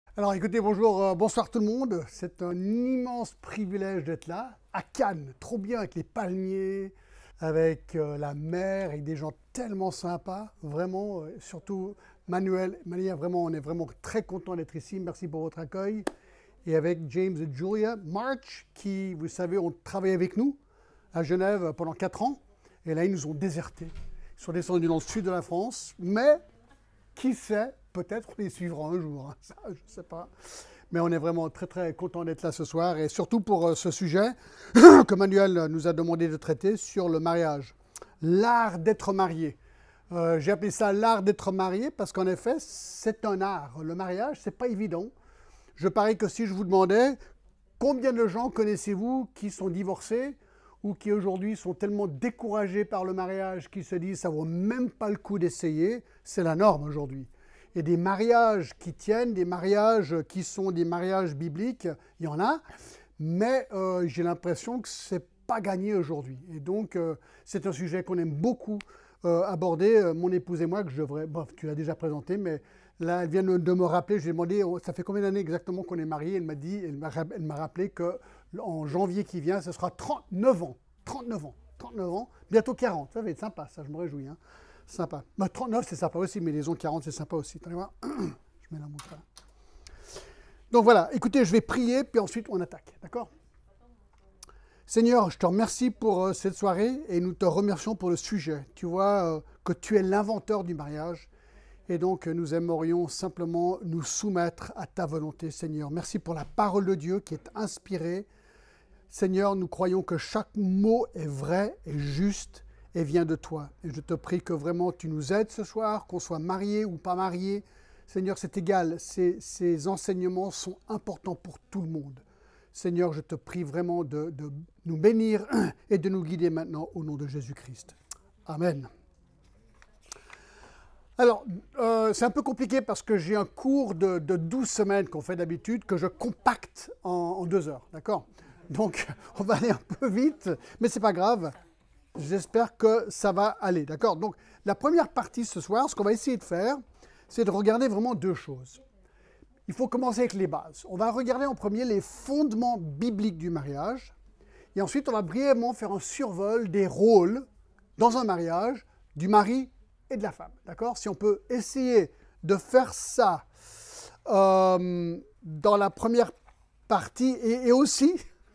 Alors écoutez, bonjour, bonsoir tout le monde. C'est un immense privilège d'être là, à Cannes, trop bien avec les palmiers, avec la mer, avec des gens tellement sympas, vraiment, surtout Manuel, Mania, vraiment, on est vraiment très content d'être ici. Merci pour votre accueil. Et avec James et Julia March, qui, vous savez, ont travaillé avec nous à Genève pendant 4 ans. Et là, ils nous ont désertés. Ils sont descendus dans le sud de la France, mais qui sait, peut-être on les suivra un jour, hein, ça, je ne sais pas. Mais on est vraiment très très content d'être là ce soir et surtout pour ce sujet que Manuel nous a demandé de traiter sur le mariage. L'art d'être marié. J'ai appelé ça l'art d'être marié parce qu'en effet, c'est un art. Le mariage, c'est pas évident. Je parie que si je vous demandais combien de gens connaissez-vous qui sont divorcés ou qui aujourd'hui sont tellement découragés par le mariage qu'ils se disent ça vaut même pas le coup d'essayer, c'est la norme aujourd'hui. Et des mariages qui tiennent, des mariages qui sont des mariages bibliques, il y en a, mais j'ai l'impression que c'est pas gagné aujourd'hui. Et donc c'est un sujet qu'on aime beaucoup aborder, mon épouse et moi, que je devrais, bon, tu l'as déjà présenté, mais là, elle vient de me rappeler, je lui ai demandé, ça fait combien d'années exactement qu'on est mariés? Elle m'a dit, elle m'a rappelé qu'en janvier qui vient, ce sera 39 ans. 39 ans. 39 ans. Bientôt 40. Ça va être sympa, ça, je me réjouis. Hein. Sympa. Bah, 39, c'est sympa aussi, mais les ans 40, c'est sympa aussi. Attendez voir. Je mets la mouche là. Donc voilà, écoutez, je vais prier, puis ensuite on attaque. D'accord? Seigneur, je te remercie pour cette soirée et nous te remercions pour le sujet. Tu vois que tu es l'inventeur du mariage. Et donc, nous aimerions simplement nous soumettre à ta volonté, Seigneur. Merci pour la parole de Dieu qui est inspirée. Seigneur, nous croyons que chaque mot est vrai et juste et vient de toi. Et je te prie que vraiment tu nous aides ce soir, qu'on soit mariés ou pas mariés. Seigneur, c'est égal. Ces enseignements sont importants pour tout le monde. Seigneur, je te prie vraiment de nous bénir et de nous guider maintenant au nom de Jésus-Christ. Amen. Alors, c'est un peu compliqué parce que j'ai un cours de 12 semaines qu'on fait d'habitude que je compacte en 2 heures, d'accord? Donc, on va aller un peu vite, mais c'est pas grave. J'espère que ça va aller, d'accord? Donc, la première partie ce soir, ce qu'on va essayer de faire, c'est de regarder vraiment 2 choses. Il faut commencer avec les bases. On va regarder en premier les fondements bibliques du mariage, et ensuite on va brièvement faire un survol des rôles dans un mariage du mari et de la femme, d'accord? Si on peut essayer de faire ça dans la première partie et aussi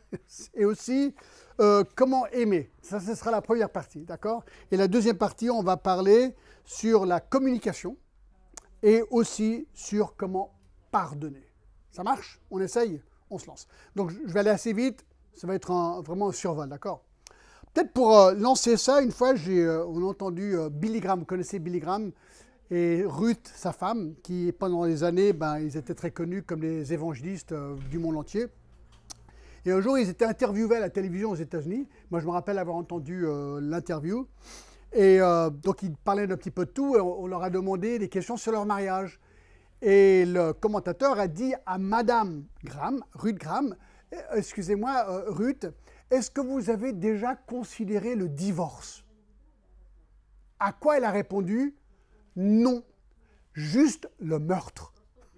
comment aimer. Ça, ce sera la première partie, d'accord? Et la deuxième partie, on va parler sur la communication et aussi sur comment pardonner. Ça marche? On essaye? On se lance. Donc, je vais aller assez vite. Ça va être vraiment un survol, d'accord? Peut-être pour lancer ça, une fois, on a entendu Billy Graham. Vous connaissez Billy Graham et Ruth, sa femme, qui pendant des années, ils étaient très connus comme les évangélistes du monde entier. Et un jour, ils étaient interviewés à la télévision aux États-Unis. Moi, je me rappelle avoir entendu l'interview. Et donc, ils parlaient d'un petit peu de tout. Et on leur a demandé des questions sur leur mariage. Et le commentateur a dit à Madame Graham, Ruth Graham, excusez-moi, Ruth, est-ce que vous avez déjà considéré le divorce? À quoi elle a répondu, non, juste le meurtre.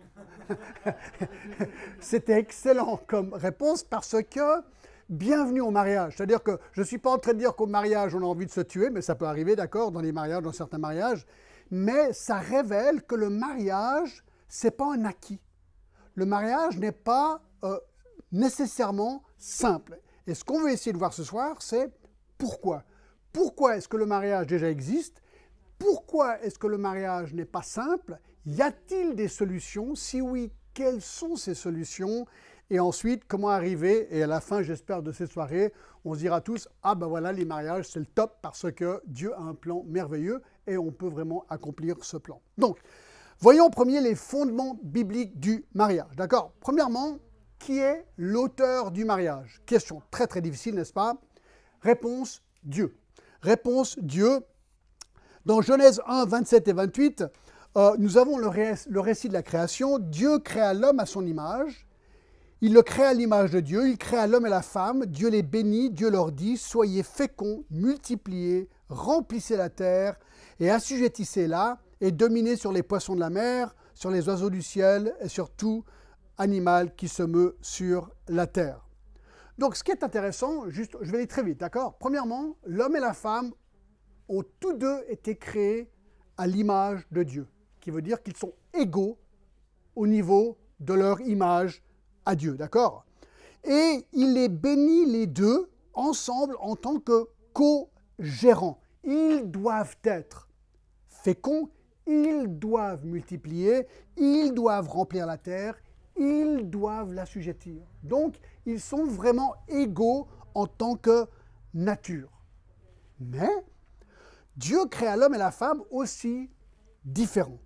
C'était excellent comme réponse parce que bienvenue au mariage. C'est-à-dire que je ne suis pas en train de dire qu'au mariage on a envie de se tuer, mais ça peut arriver, d'accord, dans les mariages, dans certains mariages. Mais ça révèle que le mariage, c'est pas un acquis. Le mariage n'est pas nécessairement simple. Et ce qu'on veut essayer de voir ce soir, c'est pourquoi. Pourquoi est-ce que le mariage déjà existe? Pourquoi est-ce que le mariage n'est pas simple? Y a-t-il des solutions? Si oui, quelles sont ces solutions? Et ensuite, comment arriver? Et à la fin, j'espère, de cette soirée, on se dira tous, ah ben voilà, les mariages, c'est le top parce que Dieu a un plan merveilleux et on peut vraiment accomplir ce plan. Donc, voyons en premier les fondements bibliques du mariage. D'accord? Premièrement, qui est l'auteur du mariage? Question très très difficile, n'est-ce pas? Réponse, Dieu. Réponse, Dieu. Dans Genèse 1, 27 et 28, nous avons le récit de la création. Dieu créa l'homme à son image. Il le créa à l'image de Dieu. Il créa l'homme et la femme. Dieu les bénit. Dieu leur dit, soyez féconds, multipliez, remplissez la terre et assujettissez-la et dominez sur les poissons de la mer, sur les oiseaux du ciel et sur tout animal qui se meut sur la terre. Donc ce qui est intéressant, juste, je vais aller très vite, d'accord? Premièrement, l'homme et la femme ont tous deux été créés à l'image de Dieu, qui veut dire qu'ils sont égaux au niveau de leur image à Dieu, d'accord? Et il les bénit les deux ensemble en tant que co-gérants. Ils doivent être féconds, ils doivent multiplier, ils doivent remplir la terre, ils doivent l'assujettir. Donc, ils sont vraiment égaux en tant que nature. Mais Dieu créa l'homme et la femme aussi différents.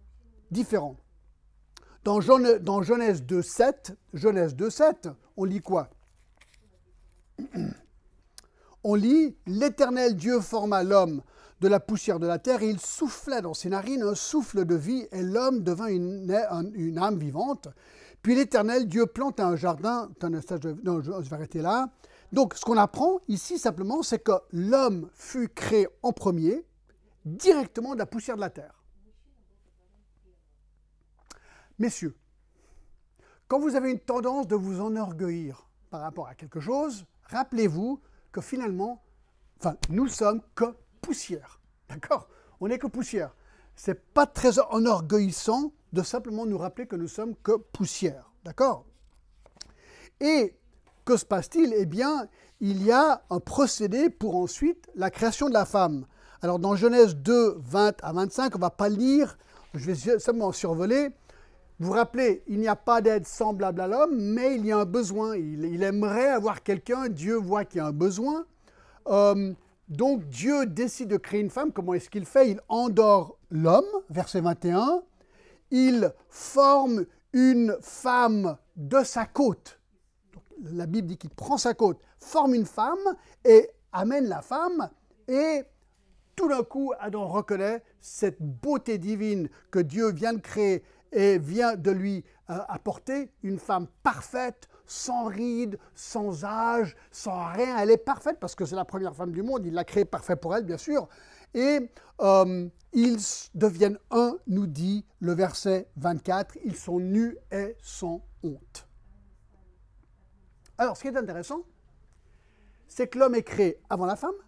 Dans Genèse 2,7, on lit quoi? On lit « L'Éternel Dieu forma l'homme de la poussière de la terre et il souffla dans ses narines un souffle de vie et l'homme devint une âme vivante. Puis l'Éternel Dieu planta un jardin. » Non, je vais arrêter là. Donc, ce qu'on apprend ici simplement, c'est que l'homme fut créé en premier, directement de la poussière de la terre. Messieurs, quand vous avez une tendance de vous enorgueillir par rapport à quelque chose, rappelez-vous que finalement, nous sommes que poussière. D'accord? On n'est que poussière. Ce n'est pas très enorgueillissant de simplement nous rappeler que nous sommes que poussière. D'accord? Et que se passe-t-il? Eh bien, il y a un procédé pour ensuite la création de la femme. Alors, dans Genèse 2, 20 à 25, on ne va pas lire, je vais simplement survoler. Vous vous rappelez, il n'y a pas d'aide semblable à l'homme, mais il y a un besoin. Il aimerait avoir quelqu'un, Dieu voit qu'il y a un besoin. Donc Dieu décide de créer une femme. Comment est-ce qu'il fait? Il endort l'homme, verset 21. Il forme une femme de sa côte. Donc, la Bible dit qu'il prend sa côte, forme une femme et amène la femme. Et tout d'un coup, Adam reconnaît cette beauté divine que Dieu vient de créer et vient de lui apporter une femme parfaite, sans rides, sans âge, sans rien. Elle est parfaite parce que c'est la première femme du monde. Il l'a créée parfaite pour elle, bien sûr. Et ils deviennent un, nous dit le verset 24. Ils sont nus et sans honte. Alors, ce qui est intéressant, c'est que l'homme est créé avant la femme.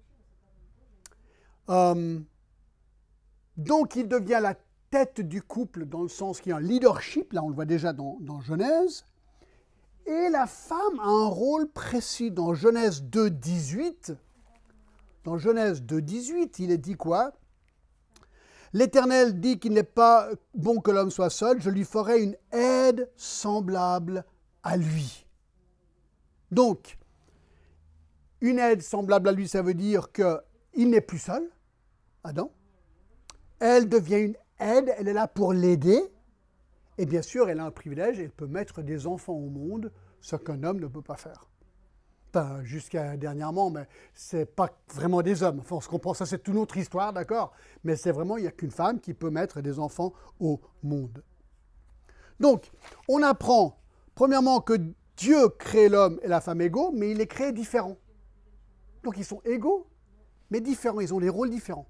Donc, il devient la tête du couple dans le sens qu'il y a un leadership, là on le voit déjà dans Genèse, et la femme a un rôle précis dans Genèse 2,18. Dans Genèse 2,18, il est dit quoi? L'Éternel dit qu'il n'est pas bon que l'homme soit seul, je lui ferai une aide semblable à lui. Donc, une aide semblable à lui, ça veut dire qu'il n'est plus seul, Adam. Elle devient une aide, elle est là pour l'aider. Et bien sûr, elle a un privilège, elle peut mettre des enfants au monde, ce qu'un homme ne peut pas faire. Enfin, jusqu'à dernièrement, mais ce n'est pas vraiment des hommes. Enfin, on se comprend, ça c'est une autre histoire, d'accord? Mais c'est vraiment, il n'y a qu'une femme qui peut mettre des enfants au monde. Donc, on apprend, premièrement, que Dieu crée l'homme et la femme égaux, mais il les crée différents. Donc, ils sont égaux, mais différents, ils ont des rôles différents.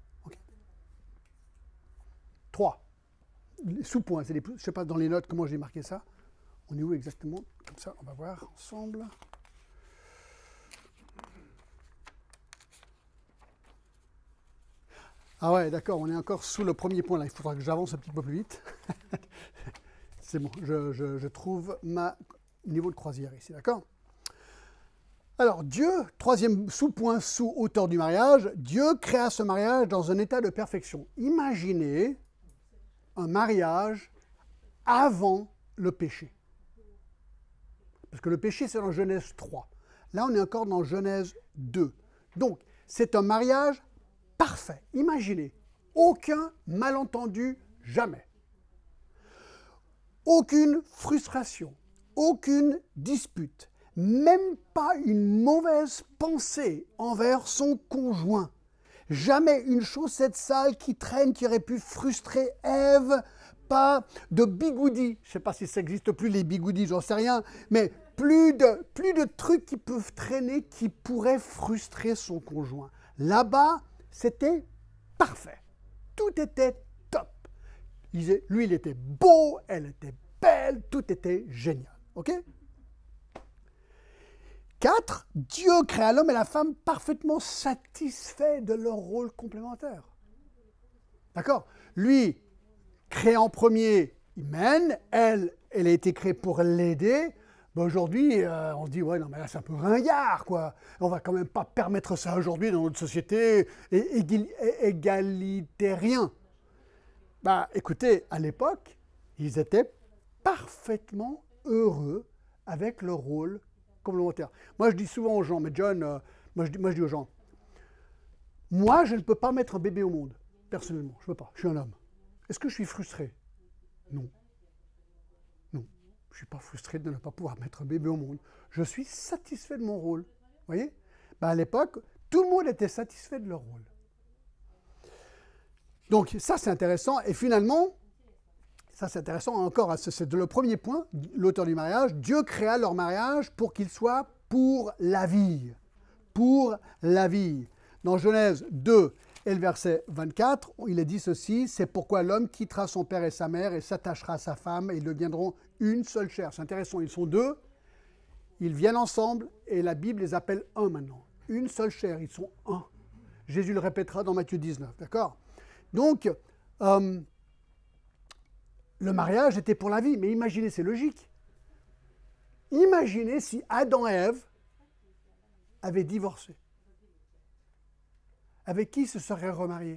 3. Sous-points, je ne sais pas dans les notes comment j'ai marqué ça. On est où exactement? Comme ça, on va voir ensemble. Ah ouais, d'accord, on est encore sous le premier point là. Il faudra que j'avance un petit peu plus vite. C'est bon, je trouve ma niveau de croisière ici, d'accord? Alors, Dieu, troisième sous-point sous hauteur du mariage, Dieu créa ce mariage dans un état de perfection. Imaginez un mariage avant le péché. Parce que le péché, c'est dans Genèse 3. Là, on est encore dans Genèse 2. Donc, c'est un mariage parfait. Imaginez, aucun malentendu, jamais. Aucune frustration, aucune dispute, même pas une mauvaise pensée envers son conjoint. Jamais une chaussette sale qui traîne, qui aurait pu frustrer Ève. Pas de bigoudis. Je ne sais pas si ça n'existe plus, les bigoudis, j'en sais rien. Mais plus de trucs qui peuvent traîner, qui pourraient frustrer son conjoint. Là-bas, c'était parfait. Tout était top. Lui, il était beau, elle était belle, nickel, tout était génial. OK? 4, Dieu créa l'homme et la femme parfaitement satisfaits de leur rôle complémentaire. D'accord? Lui, créé en premier, il mène, elle a été créée pour l'aider. Ben aujourd'hui, on se dit, ouais, non, mais là, c'est un peu ringard, quoi. On va quand même pas permettre ça aujourd'hui dans notre société égalitérien. Bah, écoutez, à l'époque, ils étaient parfaitement heureux avec leur rôle complémentaire. Moi, je dis souvent aux gens, mais John, moi, je dis aux gens, moi, je ne peux pas mettre un bébé au monde, personnellement. Je ne peux pas, je suis un homme. Est-ce que je suis frustré? Non. Non, je ne suis pas frustré de ne pas pouvoir mettre un bébé au monde. Je suis satisfait de mon rôle. Vous voyez? Ben, à l'époque, tout le monde était satisfait de leur rôle. Donc ça, c'est intéressant. Et finalement, ça c'est intéressant encore, c'est le premier point, l'auteur du mariage. Dieu créa leur mariage pour qu'il soit pour la vie. Pour la vie. Dans Genèse 2 et le verset 24, il est dit ceci, c'est pourquoi l'homme quittera son père et sa mère et s'attachera à sa femme et ils deviendront une seule chair. C'est intéressant, ils sont deux, ils viennent ensemble et la Bible les appelle un maintenant. Une seule chair, ils sont un. Jésus le répétera dans Matthieu 19, d'accord? Donc, le mariage était pour la vie, mais imaginez, c'est logique. Imaginez si Adam et Ève avaient divorcé. Avec qui se seraient remariés?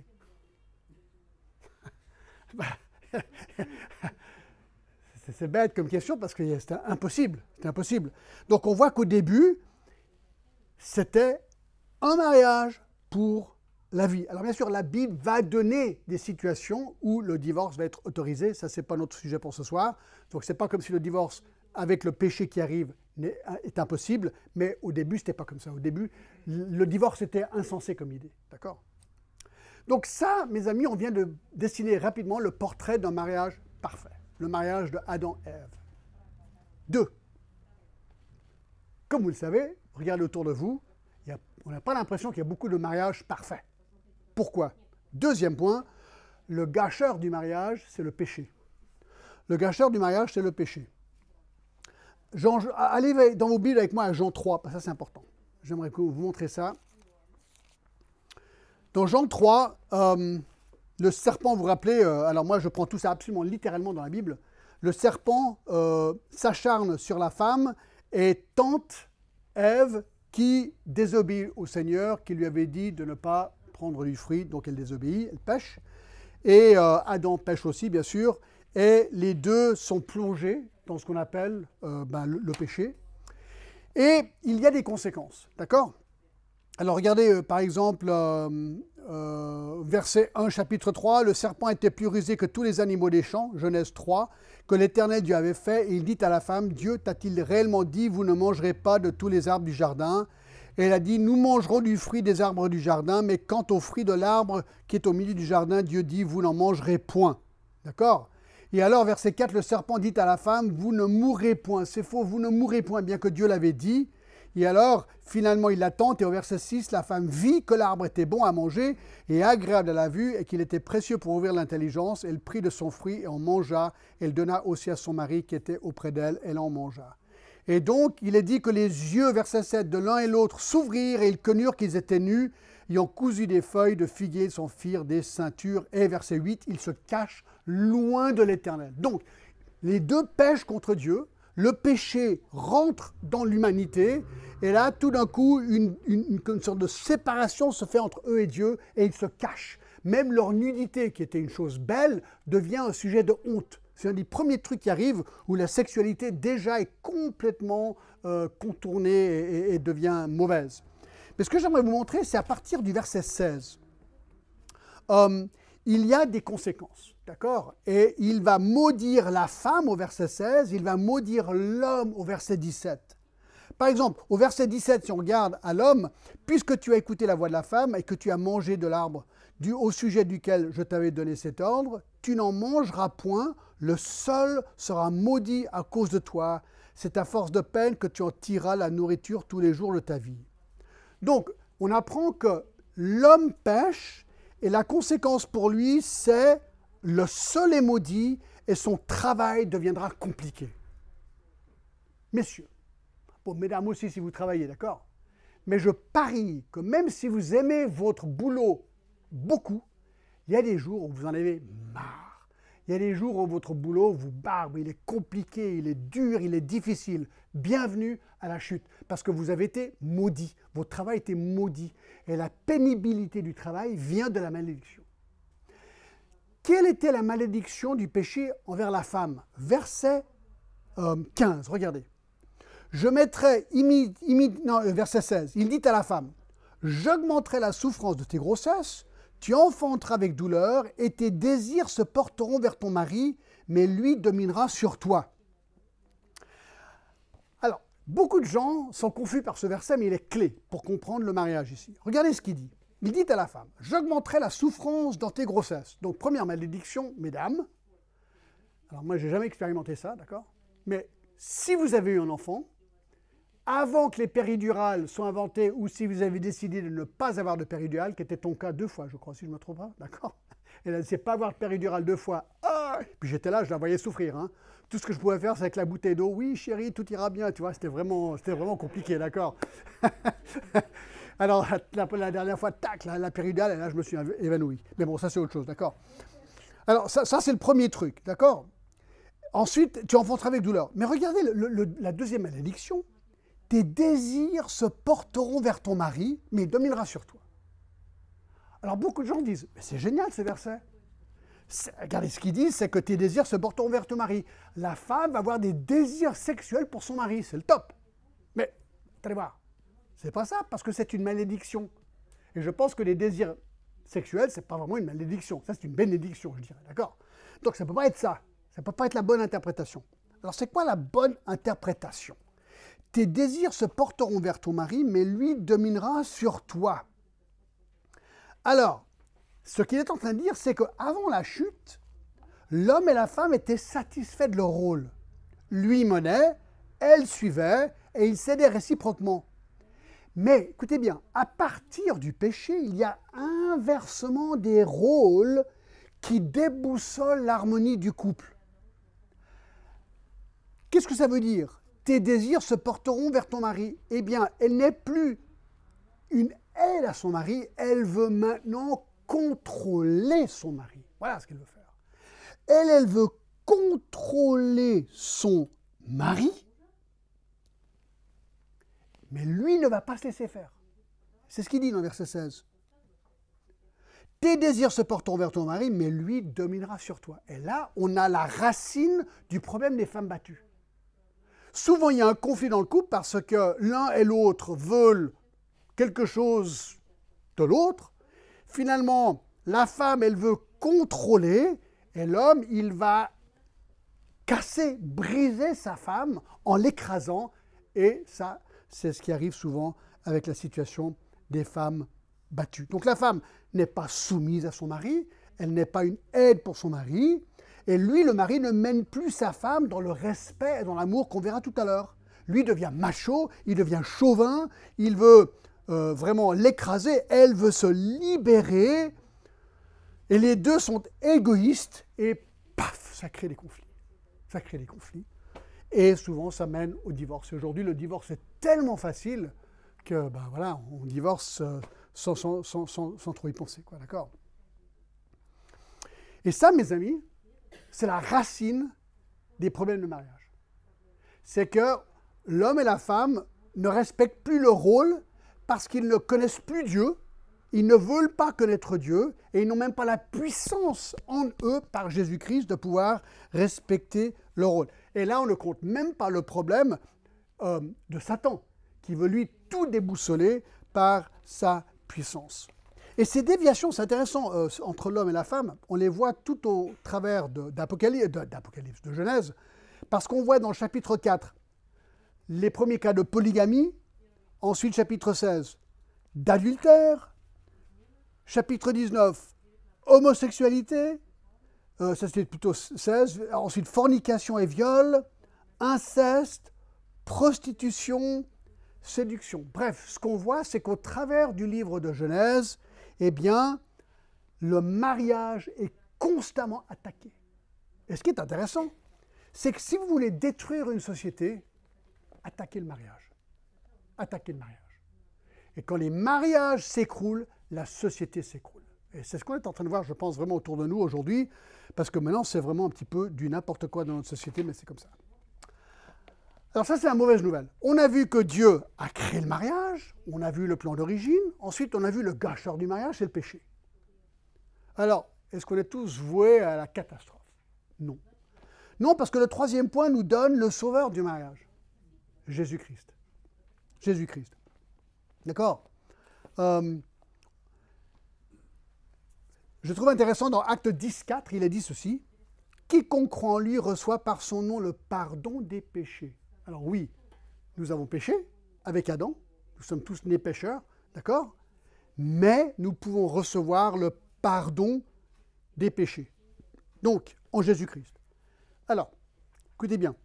C'est bête comme question parce que c'était impossible. C'était impossible. Donc on voit qu'au début, c'était un mariage pour la vie. Alors bien sûr, la Bible va donner des situations où le divorce va être autorisé. Ça, ce n'est pas notre sujet pour ce soir. Donc ce n'est pas comme si le divorce, avec le péché qui arrive, est impossible. Mais au début, ce n'était pas comme ça. Au début, le divorce était insensé comme idée. D'accord? Donc ça, mes amis, on vient de dessiner rapidement le portrait d'un mariage parfait. Le mariage de Adam et Ève. 2. Comme vous le savez, regardez autour de vous, on n'a pas l'impression qu'il y a beaucoup de mariages parfaits. Pourquoi? Deuxième point, le gâcheur du mariage, c'est le péché. Le gâcheur du mariage, c'est le péché. Allez dans vos Bibles avec moi à Jean 3, parce que ça c'est important. J'aimerais vous montrer ça. Dans Jean 3, le serpent, vous vous rappelez, alors moi je prends tout ça absolument littéralement dans la Bible, le serpent s'acharne sur la femme et tente Ève qui désobéit au Seigneur, qui lui avait dit de ne pas prendre du fruit, donc elle désobéit, elle pêche. Et Adam pêche aussi, bien sûr, et les deux sont plongés dans ce qu'on appelle le péché. Et il y a des conséquences, d'accord? Alors regardez par exemple verset 1 chapitre 3, le serpent était plus rusé que tous les animaux des champs, Genèse 3, que l'Éternel Dieu avait fait, et il dit à la femme, Dieu t'a-t-il réellement dit, vous ne mangerez pas de tous les arbres du jardin? Et elle a dit, nous mangerons du fruit des arbres du jardin, mais quant au fruit de l'arbre qui est au milieu du jardin, Dieu dit, vous n'en mangerez point. D'accord? Et alors verset 4, le serpent dit à la femme, vous ne mourrez point, c'est faux, vous ne mourrez point, bien que Dieu l'avait dit. Et alors, finalement, il la tente, et au verset 6, la femme vit que l'arbre était bon à manger et agréable à la vue, et qu'il était précieux pour ouvrir l'intelligence. Elle prit de son fruit et en mangea. Elle donna aussi à son mari qui était auprès d'elle, elle en mangea. Et donc, il est dit que les yeux, verset 7, de l'un et l'autre s'ouvrirent, et ils connurent qu'ils étaient nus, ayant cousu des feuilles de figuier, ils s'en firent des ceintures. Et verset 8, ils se cachent loin de l'Éternel. Donc, les deux pêchent contre Dieu. Le péché rentre dans l'humanité et là, tout d'un coup, une sorte de séparation se fait entre eux et Dieu et ils se cachent. Même leur nudité, qui était une chose belle, devient un sujet de honte. C'est un des premiers trucs qui arrivent où la sexualité déjà est complètement contournée et devient mauvaise. Mais ce que j'aimerais vous montrer, c'est à partir du verset 16. Il y a des conséquences. D'accord? Et il va maudire la femme au verset 16, il va maudire l'homme au verset 17. Par exemple, au verset 17, si on regarde à l'homme, « Puisque tu as écouté la voix de la femme et que tu as mangé de l'arbre au sujet duquel je t'avais donné cet ordre, tu n'en mangeras point, le sol sera maudit à cause de toi. C'est à force de peine que tu en tireras la nourriture tous les jours de ta vie. » Donc, on apprend que l'homme pêche et la conséquence pour lui, c'est le sol est maudit et son travail deviendra compliqué. Messieurs, bon, mesdames aussi si vous travaillez, d'accord? Mais je parie que même si vous aimez votre boulot beaucoup, il y a des jours où vous en avez marre. Il y a des jours où votre boulot vous barbe, il est compliqué, il est dur, il est difficile. Bienvenue à la chute, parce que vous avez été maudit. Votre travail était maudit. Et la pénibilité du travail vient de la malédiction. Quelle était la malédiction du péché envers la femme? Verset 15, regardez. Je mettrai, verset 16, il dit à la femme, « J'augmenterai la souffrance de tes grossesses, tu enfanteras avec douleur, et tes désirs se porteront vers ton mari, mais lui dominera sur toi. » Alors, beaucoup de gens sont confus par ce verset, mais il est clé pour comprendre le mariage ici. Regardez ce qu'il dit. Il dit à la femme, « J'augmenterai la souffrance dans tes grossesses. » Donc, première malédiction, mesdames. Alors, moi, je n'ai jamais expérimenté ça, d'accord? Mais si vous avez eu un enfant, avant que les péridurales soient inventées, ou si vous avez décidé de ne pas avoir de péridurale, qui était ton cas 2 fois, je crois, si je ne me trompe pas, d'accord? Elle ne sait pas avoir de péridurale 2 fois. Ah, puis j'étais là, je la voyais souffrir. Hein. Tout ce que je pouvais faire, c'est avec la bouteille d'eau. Oui, chérie, tout ira bien. Tu vois, c'était vraiment compliqué, d'accord? Alors, la dernière fois, tac, la péridurale, et là, je me suis évanoui. Mais bon, ça, c'est autre chose, d'accord? Alors, ça c'est le premier truc, d'accord? Ensuite, tu enfanteras avec douleur. Mais regardez la deuxième malédiction. Tes désirs se porteront vers ton mari, mais il dominera sur toi. Alors beaucoup de gens disent, mais c'est génial ce verset. Regardez ce qu'ils disent, c'est que tes désirs se porteront vers ton mari. La femme va avoir des désirs sexuels pour son mari, c'est le top. Mais, allez voir, c'est pas ça, parce que c'est une malédiction. Et je pense que les désirs sexuels, c'est pas vraiment une malédiction. Ça, c'est une bénédiction, je dirais, d'accord? Donc ça peut pas être ça. Ça peut pas être la bonne interprétation. Alors c'est quoi la bonne interprétation? Tes désirs se porteront vers ton mari, mais lui dominera sur toi. Alors, ce qu'il est en train de dire, c'est qu'avant la chute, l'homme et la femme étaient satisfaits de leur rôle. Lui menait, elle suivait, et ils s'aidaient réciproquement. Mais, écoutez bien, à partir du péché, il y a inversement des rôles qui déboussolent l'harmonie du couple. Qu'est-ce que ça veut dire? Tes désirs se porteront vers ton mari. Eh bien, elle n'est plus une aide à son mari, elle veut maintenant contrôler son mari. Voilà ce qu'elle veut faire. Elle veut contrôler son mari, mais lui ne va pas se laisser faire. C'est ce qu'il dit dans le verset 16. Tes désirs se porteront vers ton mari, mais lui dominera sur toi. Et là, on a la racine du problème des femmes battues. Souvent, il y a un conflit dans le couple parce que l'un et l'autre veulent quelque chose de l'autre. Finalement, la femme, elle veut contrôler et l'homme, il va casser, briser sa femme en l'écrasant. Et ça, c'est ce qui arrive souvent avec la situation des femmes battues. Donc la femme n'est pas soumise à son mari, elle n'est pas une aide pour son mari. Et lui, le mari, ne mène plus sa femme dans le respect et dans l'amour qu'on verra tout à l'heure. Lui devient macho, il devient chauvin, il veut vraiment l'écraser, elle veut se libérer. Et les deux sont égoïstes et paf, ça crée des conflits. Ça crée des conflits. Et souvent, ça mène au divorce. Aujourd'hui, le divorce est tellement facile que, ben voilà, on divorce sans trop y penser, quoi, d'accord? Et ça, mes amis, c'est la racine des problèmes de mariage. C'est que l'homme et la femme ne respectent plus leur rôle parce qu'ils ne connaissent plus Dieu, ils ne veulent pas connaître Dieu et ils n'ont même pas la puissance en eux par Jésus-Christ de pouvoir respecter leur rôle. Et là, on ne compte même pas le problème de Satan qui veut lui tout déboussoler par sa puissance. Et ces déviations, c'est intéressant, entre l'homme et la femme, on les voit tout au travers d'Apocalypse, de Genèse, parce qu'on voit dans le chapitre 4 les premiers cas de polygamie, ensuite chapitre 16 d'adultère, chapitre 19 homosexualité, ça c'était plutôt 16, ensuite fornication et viol, inceste, prostitution, séduction. Bref, ce qu'on voit, c'est qu'au travers du livre de Genèse, eh bien, le mariage est constamment attaqué. Et ce qui est intéressant, c'est que si vous voulez détruire une société, attaquez le mariage. Attaquez le mariage. Et quand les mariages s'écroulent, la société s'écroule. Et c'est ce qu'on est en train de voir, je pense, vraiment autour de nous aujourd'hui, parce que maintenant, c'est vraiment un petit peu du n'importe quoi dans notre société, mais c'est comme ça. Alors ça, c'est la mauvaise nouvelle. On a vu que Dieu a créé le mariage, on a vu le plan d'origine, ensuite on a vu le gâcheur du mariage, c'est le péché. Alors, est-ce qu'on est tous voués à la catastrophe? Non. Non, parce que le troisième point nous donne le sauveur du mariage, Jésus-Christ. Jésus-Christ. D'accord? Je trouve intéressant dans Acte 10.4, il est dit ceci, « Quiconque croit en lui reçoit par son nom le pardon des péchés. » Alors oui, nous avons péché avec Adam, nous sommes tous nés pécheurs, d'accord? Mais nous pouvons recevoir le pardon des péchés. Donc, en Jésus-Christ. Alors, écoutez bien.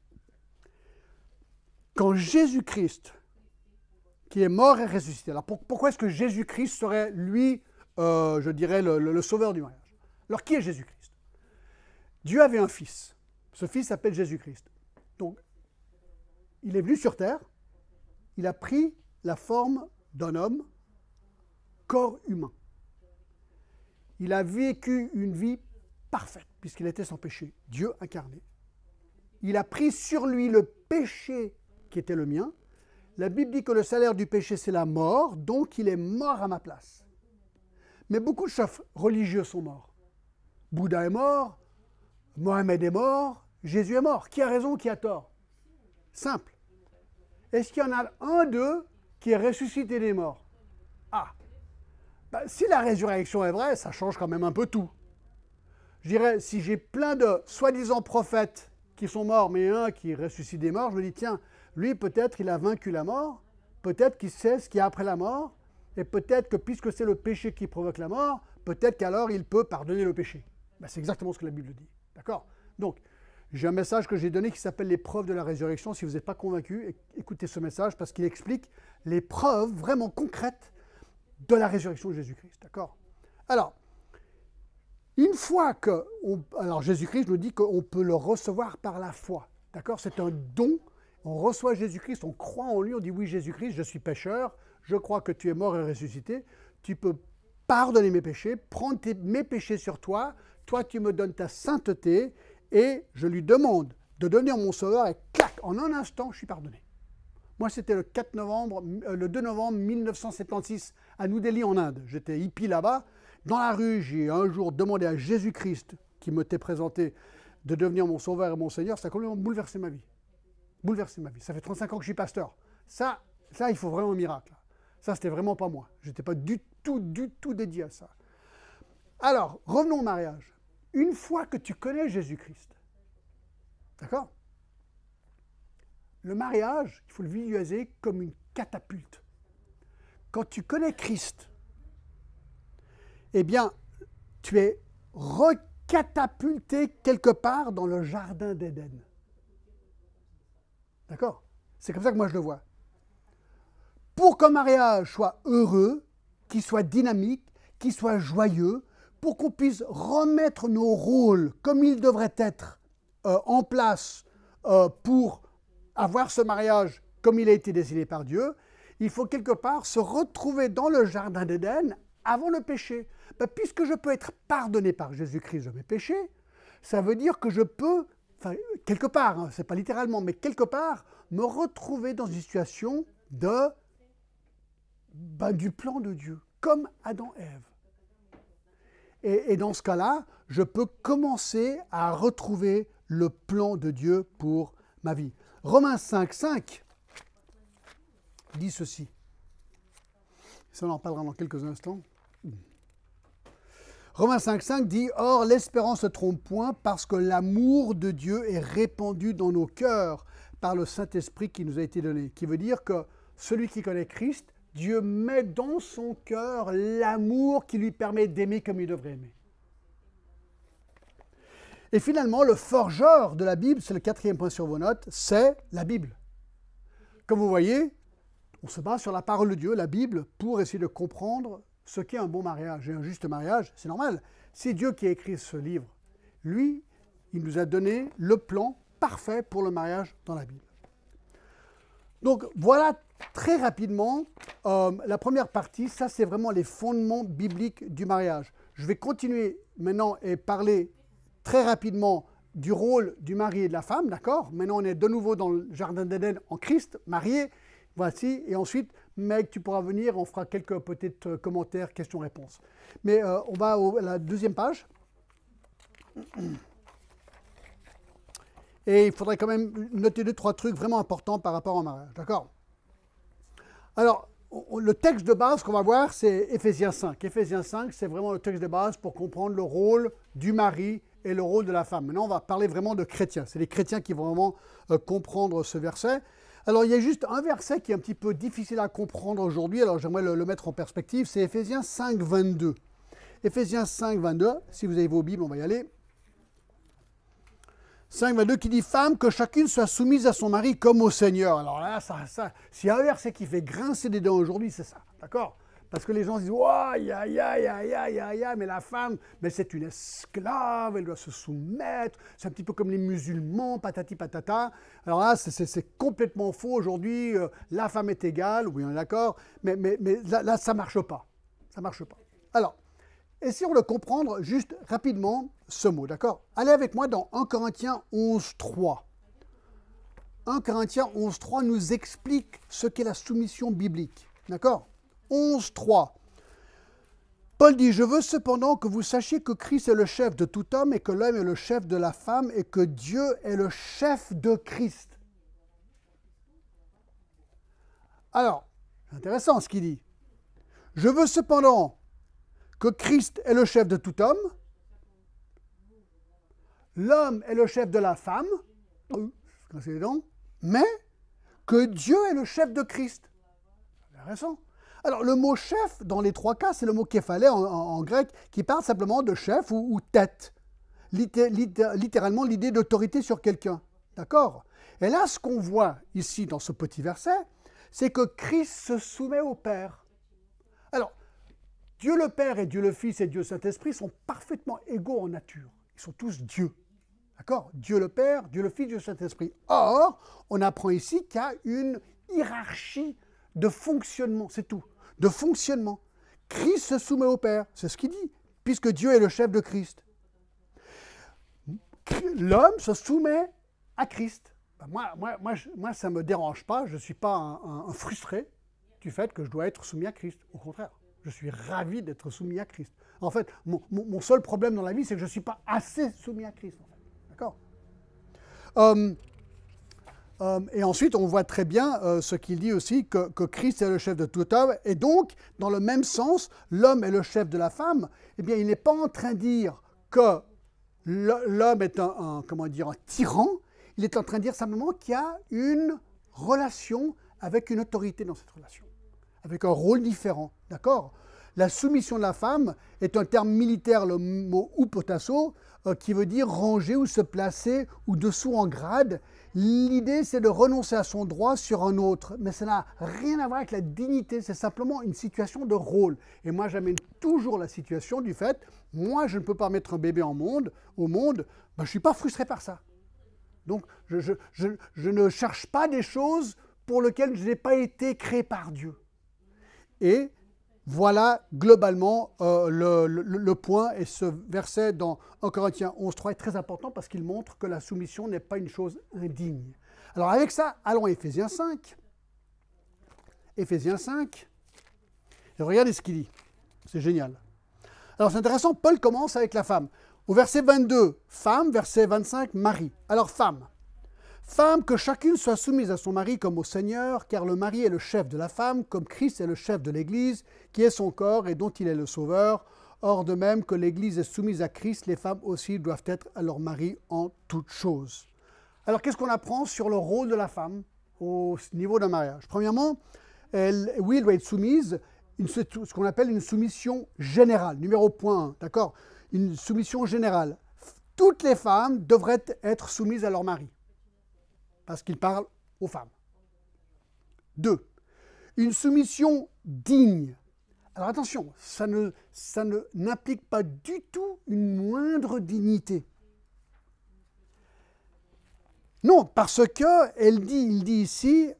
Quand Jésus-Christ, qui est mort et ressuscité, alors pourquoi est-ce que Jésus-Christ serait, lui, je dirais, le sauveur du mariage? Alors, qui est Jésus-Christ? Dieu avait un fils. Ce fils s'appelle Jésus-Christ. Donc, il est venu sur terre, il a pris la forme d'un homme, corps humain. Il a vécu une vie parfaite, puisqu'il était sans péché, Dieu incarné. Il a pris sur lui le péché qui était le mien. La Bible dit que le salaire du péché, c'est la mort, donc il est mort à ma place. Mais beaucoup de chefs religieux sont morts. Bouddha est mort, Mohamed est mort, Jésus est mort. Qui a raison, qui a tort? Simple. Est-ce qu'il y en a un d'eux qui est ressuscité des morts? Ah, ben, si la résurrection est vraie, ça change quand même un peu tout. Je dirais, si j'ai plein de soi-disant prophètes qui sont morts, mais un qui ressuscite des morts, je me dis, tiens, lui peut-être il a vaincu la mort, peut-être qu'il sait ce qu'il y a après la mort, et peut-être que puisque c'est le péché qui provoque la mort, peut-être qu'alors il peut pardonner le péché. Ben, c'est exactement ce que la Bible dit. D'accord? Donc, j'ai un message que j'ai donné qui s'appelle les preuves de la résurrection. Si vous n'êtes pas convaincu, écoutez ce message parce qu'il explique les preuves vraiment concrètes de la résurrection de Jésus-Christ. D'accord? Alors, une fois que... alors, Jésus-Christ nous dit qu'on peut le recevoir par la foi. D'accord? C'est un don. On reçoit Jésus-Christ, on croit en lui, on dit oui, Jésus-Christ, je suis pécheur, je crois que tu es mort et ressuscité. Tu peux pardonner mes péchés, prendre mes péchés sur toi. Toi, tu me donnes ta sainteté. Et je lui demande de devenir mon sauveur et clac, en un instant, je suis pardonné. Moi, c'était le 2 novembre 1976 à New Delhi en Inde. J'étais hippie là-bas. Dans la rue, j'ai un jour demandé à Jésus-Christ, qui m'était présenté, de devenir mon sauveur et mon Seigneur. Ça a complètement bouleversé ma vie. Bouleversé ma vie. Ça fait 35 ans que je suis pasteur. Ça il faut vraiment un miracle. Ça, c'était vraiment pas moi. Je n'étais pas du tout dédié à ça. Alors, revenons au mariage. Une fois que tu connais Jésus-Christ, d'accord? Le mariage, il faut le visualiser comme une catapulte. Quand tu connais Christ, eh bien, tu es recatapulté quelque part dans le jardin d'Éden. D'accord? C'est comme ça que moi je le vois. Pour qu'un mariage soit heureux, qu'il soit dynamique, qu'il soit joyeux, pour qu'on puisse remettre nos rôles comme ils devraient être en place pour avoir ce mariage comme il a été décidé par Dieu, il faut quelque part se retrouver dans le jardin d'Éden avant le péché. Ben, puisque je peux être pardonné par Jésus-Christ de mes péchés, ça veut dire que je peux, enfin, quelque part, hein, ce n'est pas littéralement, mais quelque part, me retrouver dans une situation du plan de Dieu, comme Adam et Ève. Et dans ce cas-là, je peux commencer à retrouver le plan de Dieu pour ma vie. Romains 5.5 dit ceci. Ça, on en parlera dans quelques instants. Romains 5.5 dit « Or, l'espérance ne trompe point parce que l'amour de Dieu est répandu dans nos cœurs par le Saint-Esprit qui nous a été donné. » Qui veut dire que celui qui connaît Christ, Dieu met dans son cœur l'amour qui lui permet d'aimer comme il devrait aimer. Et finalement, le forgeur de la Bible, c'est le 4e point sur vos notes, c'est la Bible. Comme vous voyez, on se base sur la parole de Dieu, la Bible, pour essayer de comprendre ce qu'est un bon mariage et un juste mariage. C'est normal. C'est Dieu qui a écrit ce livre. Lui, il nous a donné le plan parfait pour le mariage dans la Bible. Donc voilà très rapidement la première partie, ça c'est vraiment les fondements bibliques du mariage. Je vais continuer maintenant et parler très rapidement du rôle du mari et de la femme, d'accord? Maintenant on est de nouveau dans le jardin d'Éden en Christ, mariés, voici, et ensuite, Meg, tu pourras venir, on fera quelques peut-être commentaires, questions-réponses. Mais on va à la deuxième page. Et il faudrait quand même noter 2-3 trucs vraiment importants par rapport au mariage, d'accord? Alors, le texte de base qu'on va voir, c'est Éphésiens 5. Éphésiens 5, c'est vraiment le texte de base pour comprendre le rôle du mari et le rôle de la femme. Maintenant, on va parler vraiment de chrétiens. C'est les chrétiens qui vont vraiment comprendre ce verset. Alors, il y a juste un verset qui est un petit peu difficile à comprendre aujourd'hui, alors j'aimerais le mettre en perspective, c'est Éphésiens 5, 22. Éphésiens 5, 22, si vous avez vos Bibles, on va y aller. 5, 22 qui dit « Femme, que chacune soit soumise à son mari comme au Seigneur ». Alors là, s'il y a un verset qui fait grincer des dents aujourd'hui, c'est ça, d'accord? Parce que les gens se disent « Aïe, aïe, aïe, aïe, aïe, aïe, aïe, mais la femme, mais c'est une esclave, elle doit se soumettre, c'est un petit peu comme les musulmans, patati patata ». Alors là, c'est complètement faux aujourd'hui, la femme est égale, oui, on est d'accord, mais là, ça ne marche pas, ça ne marche pas. Alors, essayons de comprendre juste rapidement ce mot, d'accord? Allez avec moi dans 1 Corinthiens 11, 3. 1 Corinthiens 11, 3 nous explique ce qu'est la soumission biblique, d'accord? 11, 3. Paul dit « Je veux cependant que vous sachiez que Christ est le chef de tout homme et que l'homme est le chef de la femme et que Dieu est le chef de Christ. » Alors, c'est intéressant ce qu'il dit. « Je veux cependant que Christ est le chef de tout homme, l'homme est le chef de la femme, mais que Dieu est le chef de Christ. » Intéressant. Alors, le mot chef, dans les 3 cas, c'est le mot képhalé en grec, qui parle simplement de chef ou tête. Littéralement, l'idée d'autorité sur quelqu'un. D'accord? Et là, ce qu'on voit ici dans ce petit verset, c'est que Christ se soumet au Père. Alors, Dieu le Père et Dieu le Fils et Dieu le Saint-Esprit sont parfaitement égaux en nature. Ils sont tous Dieu. D'accord? Dieu le Père, Dieu le Fils, Dieu le Saint-Esprit. Or, on apprend ici qu'il y a une hiérarchie de fonctionnement, c'est tout, de fonctionnement. Christ se soumet au Père, c'est ce qu'il dit, puisque Dieu est le chef de Christ. L'homme se soumet à Christ. Ben moi, ça ne me dérange pas, je ne suis pas un frustré du fait que je dois être soumis à Christ. Au contraire, je suis ravi d'être soumis à Christ. En fait, mon seul problème dans la vie, c'est que je ne suis pas assez soumis à Christ. En fait. D'accord? Et ensuite, on voit très bien ce qu'il dit aussi, que Christ est le chef de tout homme. Et donc, dans le même sens, l'homme est le chef de la femme. Eh bien, il n'est pas en train de dire que l'homme est un tyran. Il est en train de dire simplement qu'il y a une relation avec une autorité dans cette relation, avec un rôle différent. D'accord? La soumission de la femme est un terme militaire, le mot hupotasso, qui veut dire ranger ou se placer ou dessous en grade. L'idée, c'est de renoncer à son droit sur un autre, mais ça n'a rien à voir avec la dignité, c'est simplement une situation de rôle. Et moi, j'amène toujours la situation du fait, moi, je ne peux pas mettre un bébé au monde, ben, je ne suis pas frustré par ça. Donc, je ne cherche pas des choses pour lesquelles je n'ai pas été créé par Dieu. Et voilà globalement le point, et ce verset dans 1 Corinthiens 11, 3 est très important parce qu'il montre que la soumission n'est pas une chose indigne. Alors avec ça, allons à Éphésiens 5. Éphésiens 5, et regardez ce qu'il dit, c'est génial. Alors c'est intéressant, Paul commence avec la femme. Au verset 22, femme, verset 25, mari. Alors femme. Femme, que chacune soit soumise à son mari comme au Seigneur, car le mari est le chef de la femme, comme Christ est le chef de l'Église, qui est son corps et dont il est le sauveur. Or, de même que l'Église est soumise à Christ, les femmes aussi doivent être à leur mari en toutes choses. Alors, qu'est-ce qu'on apprend sur le rôle de la femme au niveau d'un mariage? Premièrement, elle doit être soumise, ce qu'on appelle une soumission générale. Numéro point 1, d'accord? Une soumission générale. Toutes les femmes devraient être soumises à leur mari, parce qu'il parle aux femmes. 2. Une soumission digne. Alors attention, ça n'implique pas du tout une moindre dignité. Non, parce que il dit ici,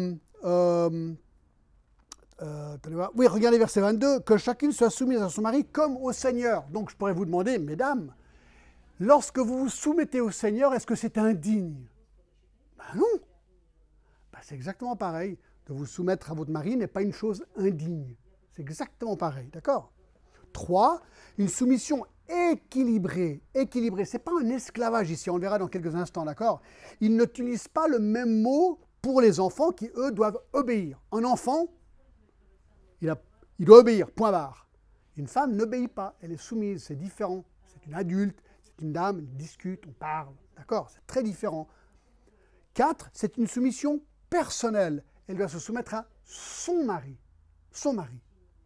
oui, regardez verset 22, que chacune soit soumise à son mari comme au Seigneur. Donc je pourrais vous demander, mesdames, lorsque vous vous soumettez au Seigneur, est-ce que c'est indigne? Ben non. Ben, c'est exactement pareil. De vous soumettre à votre mari n'est pas une chose indigne. C'est exactement pareil, d'accord? 3, une soumission équilibrée. Équilibrée, ce n'est pas un esclavage ici, on le verra dans quelques instants, d'accord? Il n'utilise pas le même mot pour les enfants qui, eux, doivent obéir. Un enfant, il doit obéir, point barre. Une femme n'obéit pas, elle est soumise, c'est différent. C'est une adulte, c'est une dame, elle discute, on parle, d'accord? C'est très différent. 4, c'est une soumission personnelle. Elle doit se soumettre à son mari. Son mari.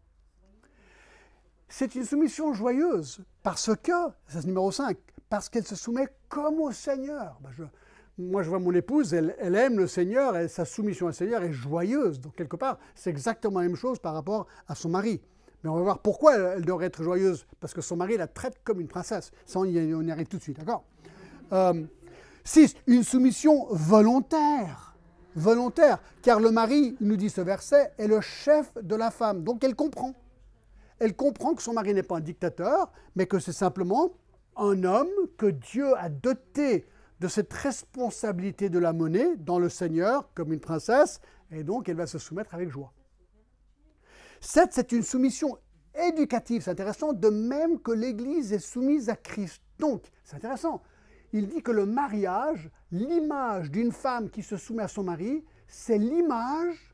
C'est une soumission joyeuse, parce que, c'est ce numéro 5, parce qu'elle se soumet comme au Seigneur. Moi, je vois mon épouse, elle aime le Seigneur, et sa soumission au Seigneur est joyeuse. Donc, quelque part, c'est exactement la même chose par rapport à son mari. Mais on va voir pourquoi elle devrait être joyeuse, parce que son mari la traite comme une princesse. Ça, on y arrive tout de suite, d'accord? 6, une soumission volontaire. Volontaire, car le mari, nous dit ce verset, est le chef de la femme. Donc, elle comprend. Elle comprend que son mari n'est pas un dictateur, mais que c'est simplement un homme que Dieu a doté de cette responsabilité de la monnaie dans le Seigneur, comme une princesse, et donc elle va se soumettre avec joie. 7, c'est une soumission éducative, c'est intéressant, de même que l'Église est soumise à Christ. Donc, c'est intéressant, il dit que le mariage, l'image d'une femme qui se soumet à son mari, c'est l'image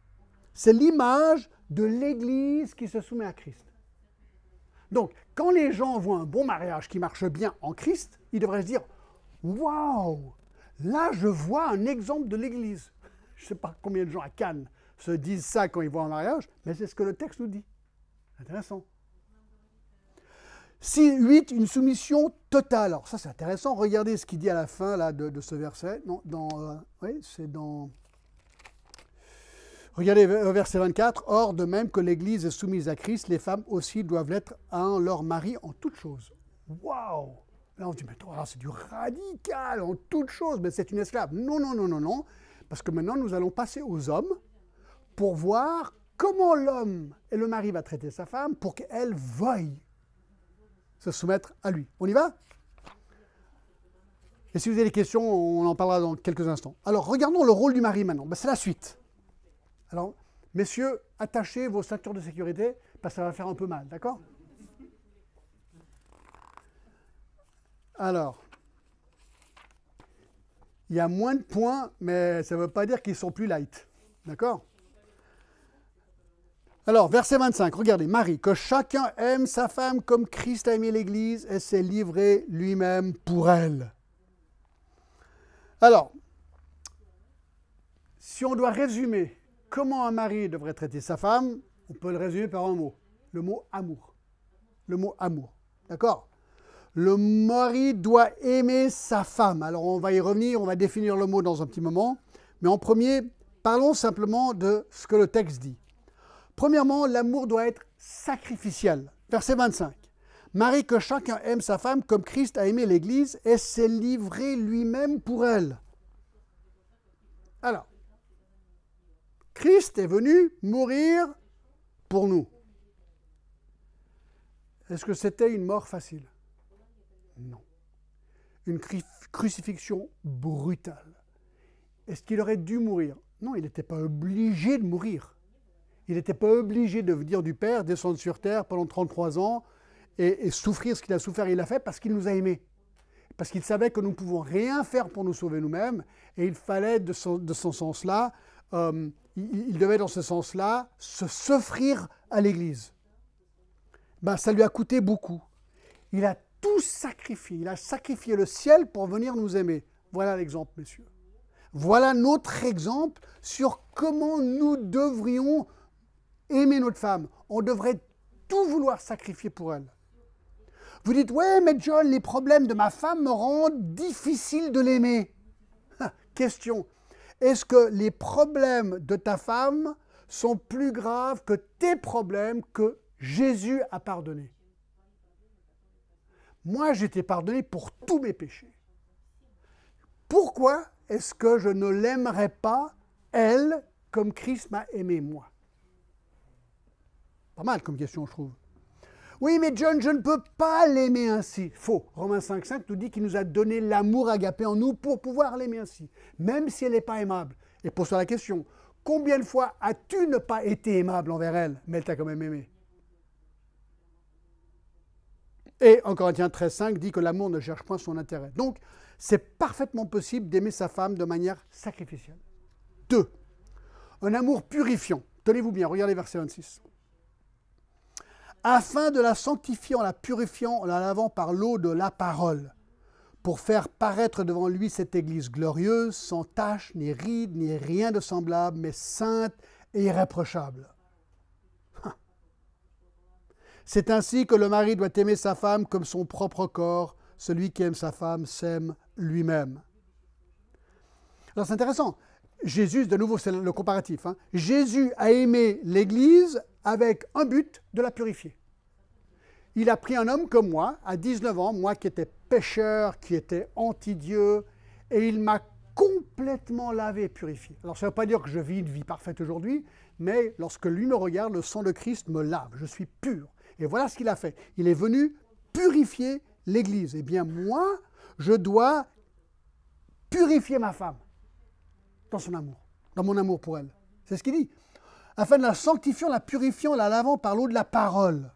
de l'Église qui se soumet à Christ. Donc, quand les gens voient un bon mariage qui marche bien en Christ, ils devraient se dire « Waouh, là je vois un exemple de l'Église ». Je ne sais pas combien de gens à Cannes se disent ça quand ils voient un mariage, mais c'est ce que le texte nous dit. Intéressant. 8, une soumission totale. Alors ça c'est intéressant, regardez ce qu'il dit à la fin là, de ce verset. Non, oui, c'est dans... Regardez verset 24. « Or, de même que l'Église est soumise à Christ, les femmes aussi doivent l'être à leur mari en toutes choses. » Waouh! Là, on se dit, mais c'est du radical, en toutes choses, mais c'est une esclave. Non, non, non, non, non. Parce que maintenant, nous allons passer aux hommes pour voir comment l'homme et le mari va traiter sa femme pour qu'elle veuille se soumettre à lui. On y va? Et si vous avez des questions, on en parlera dans quelques instants. Alors, regardons le rôle du mari maintenant. C'est la suite. Alors, messieurs, attachez vos ceintures de sécurité, parce que ça va faire un peu mal, d'accord? Alors, il y a moins de points, mais ça ne veut pas dire qu'ils sont plus light, d'accord? Alors, verset 25, regardez, Marie, que chacun aime sa femme comme Christ a aimé l'Église et s'est livré lui-même pour elle. Alors, si on doit résumer comment un mari devrait traiter sa femme, on peut le résumer par un mot, le mot amour. Le mot amour, d'accord? Le mari doit aimer sa femme. Alors on va y revenir, on va définir le mot dans un petit moment. Mais en premier, parlons simplement de ce que le texte dit. Premièrement, l'amour doit être sacrificiel. Verset 25. Marie, que chacun aime sa femme comme Christ a aimé l'Église et s'est livré lui-même pour elle. Alors, Christ est venu mourir pour nous. Est-ce que c'était une mort facile? Non. Une crucifixion brutale. Est-ce qu'il aurait dû mourir? Non, il n'était pas obligé de mourir. Il n'était pas obligé de venir du Père, descendre sur terre pendant 33 ans et souffrir ce qu'il a souffert. Il l'a fait parce qu'il nous a aimés. Parce qu'il savait que nous ne pouvons rien faire pour nous sauver nous-mêmes. Et il fallait, de ce sens-là, il devait dans ce sens-là s'offrir à l'Église. Ça lui a coûté beaucoup. Il a tout sacrifié. Il a sacrifié le ciel pour venir nous aimer. Voilà l'exemple, messieurs. Voilà notre exemple sur comment nous devrions aimer notre femme. On devrait tout vouloir sacrifier pour elle. Vous dites, ouais, mais John, les problèmes de ma femme me rendent difficile de l'aimer. Question, est-ce que les problèmes de ta femme sont plus graves que tes problèmes que Jésus a pardonnés? Moi, j'ai été pardonné pour tous mes péchés. Pourquoi? est-ce que je ne l'aimerais pas, elle, comme Christ m'a aimé moi? Pas mal comme question, je trouve. Oui, mais John, je ne peux pas l'aimer ainsi. Faux. Romains 5,5 nous dit qu'il nous a donné l'amour agapé en nous pour pouvoir l'aimer ainsi, même si elle n'est pas aimable. Et pose-toi la question, combien de fois as-tu ne pas été aimable envers elle, mais elle t'a quand même aimé? Et en Corinthiens 13,5 dit que l'amour ne cherche point son intérêt. Donc, c'est parfaitement possible d'aimer sa femme de manière sacrificielle. 2. Un amour purifiant. Tenez-vous bien, regardez verset 26. Afin de la sanctifier en la purifiant, en la lavant par l'eau de la parole, pour faire paraître devant lui cette Église glorieuse, sans tache, ni ride, ni rien de semblable, mais sainte et irréprochable. C'est ainsi que le mari doit aimer sa femme comme son propre corps. Celui qui aime sa femme s'aime lui-même. Alors c'est intéressant. Jésus, de nouveau, c'est le comparatif. Jésus a aimé l'Église avec un but, de la purifier. Il a pris un homme comme moi, à 19 ans, moi qui étais pécheur, qui était anti-Dieu, et il m'a complètement lavé et purifié. Alors ça ne veut pas dire que je vis une vie parfaite aujourd'hui, mais lorsque lui me regarde, le sang de Christ me lave, je suis pur. Et voilà ce qu'il a fait. Il est venu purifier l'Église. Eh bien moi, je dois purifier ma femme dans son amour, dans mon amour pour elle. C'est ce qu'il dit. Afin de la sanctifier, la purifiant, la lavant par l'eau de la parole.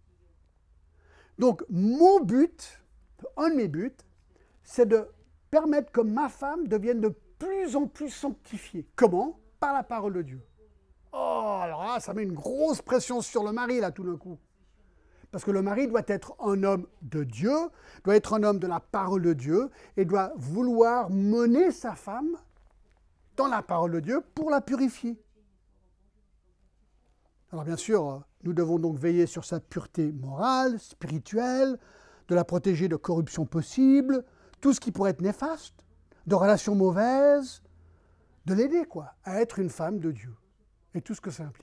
Donc mon but, un de mes buts, c'est de permettre que ma femme devienne de plus en plus sanctifiée. Comment? Par la parole de Dieu. Oh, alors là, ça met une grosse pression sur le mari, là, tout d'un coup. Parce que le mari doit être un homme de Dieu, doit être un homme de la parole de Dieu, et doit vouloir mener sa femme dans la parole de Dieu pour la purifier. Alors bien sûr, nous devons donc veiller sur sa pureté morale, spirituelle, de la protéger de corruption possible, tout ce qui pourrait être néfaste, de relations mauvaises, de l'aider, quoi, à être une femme de Dieu, et tout ce que ça implique.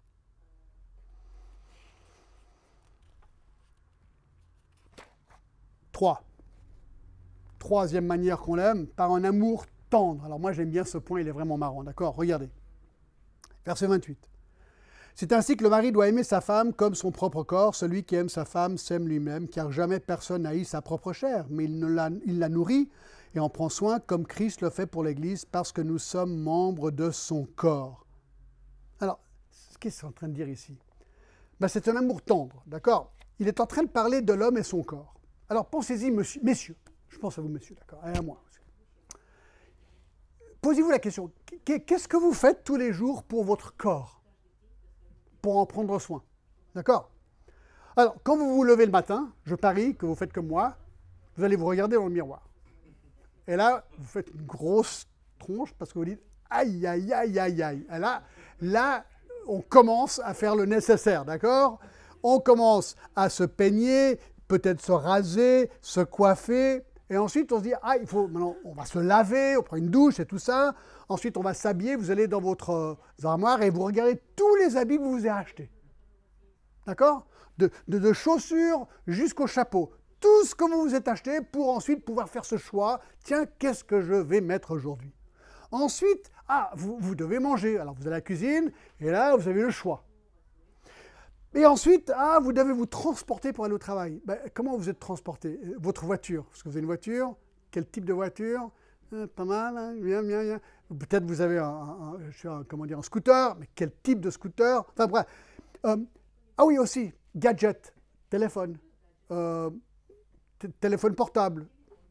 Troisième manière qu'on l'aime, par un amour tendre. Alors moi j'aime bien ce point, il est vraiment marrant, d'accord? Regardez, verset 28. C'est ainsi que le mari doit aimer sa femme comme son propre corps. Celui qui aime sa femme s'aime lui-même, car jamais personne n'haït sa propre chair, mais il la nourrit et en prend soin comme Christ le fait pour l'Église, parce que nous sommes membres de son corps. Alors, qu'est-ce qu'il est en train de dire ici? Ben, c'est un amour tendre, d'accord? Il est en train de parler de l'homme et son corps. Alors pensez-y, messieurs, je pense à vous, messieurs, d'accord, et à moi aussi. Posez-vous la question, qu'est-ce que vous faites tous les jours pour votre corps? Pour en prendre soin. D'accord? Alors, quand vous vous levez le matin, je parie que vous faites comme moi, vous allez vous regarder dans le miroir. Et là, vous faites une grosse tronche parce que vous dites aïe, aïe, aïe, aïe, aïe. Et là, on commence à faire le nécessaire, d'accord? On commence à se peigner, peut-être se raser, se coiffer. Et ensuite, on se dit, ah, maintenant, on va se laver, on prend une douche et tout ça. Ensuite, on va s'habiller, vous allez dans votre armoire et vous regardez tous les habits que vous vous avez achetés. D'accord? De chaussures jusqu'au chapeau. Tout ce que vous vous êtes acheté pour ensuite pouvoir faire ce choix. Tiens, qu'est-ce que je vais mettre aujourd'hui? Ensuite, vous devez manger. Alors, vous allez à la cuisine et là, vous avez le choix. Et ensuite, vous devez vous transporter pour aller au travail. Ben, comment vous êtes transporté? Votre voiture. Est-ce que vous avez une voiture? Quel type de voiture? Pas mal, hein? Bien. Peut-être vous avez un scooter, mais quel type de scooter? Enfin bref. Oui, aussi, gadget, téléphone, téléphone portable.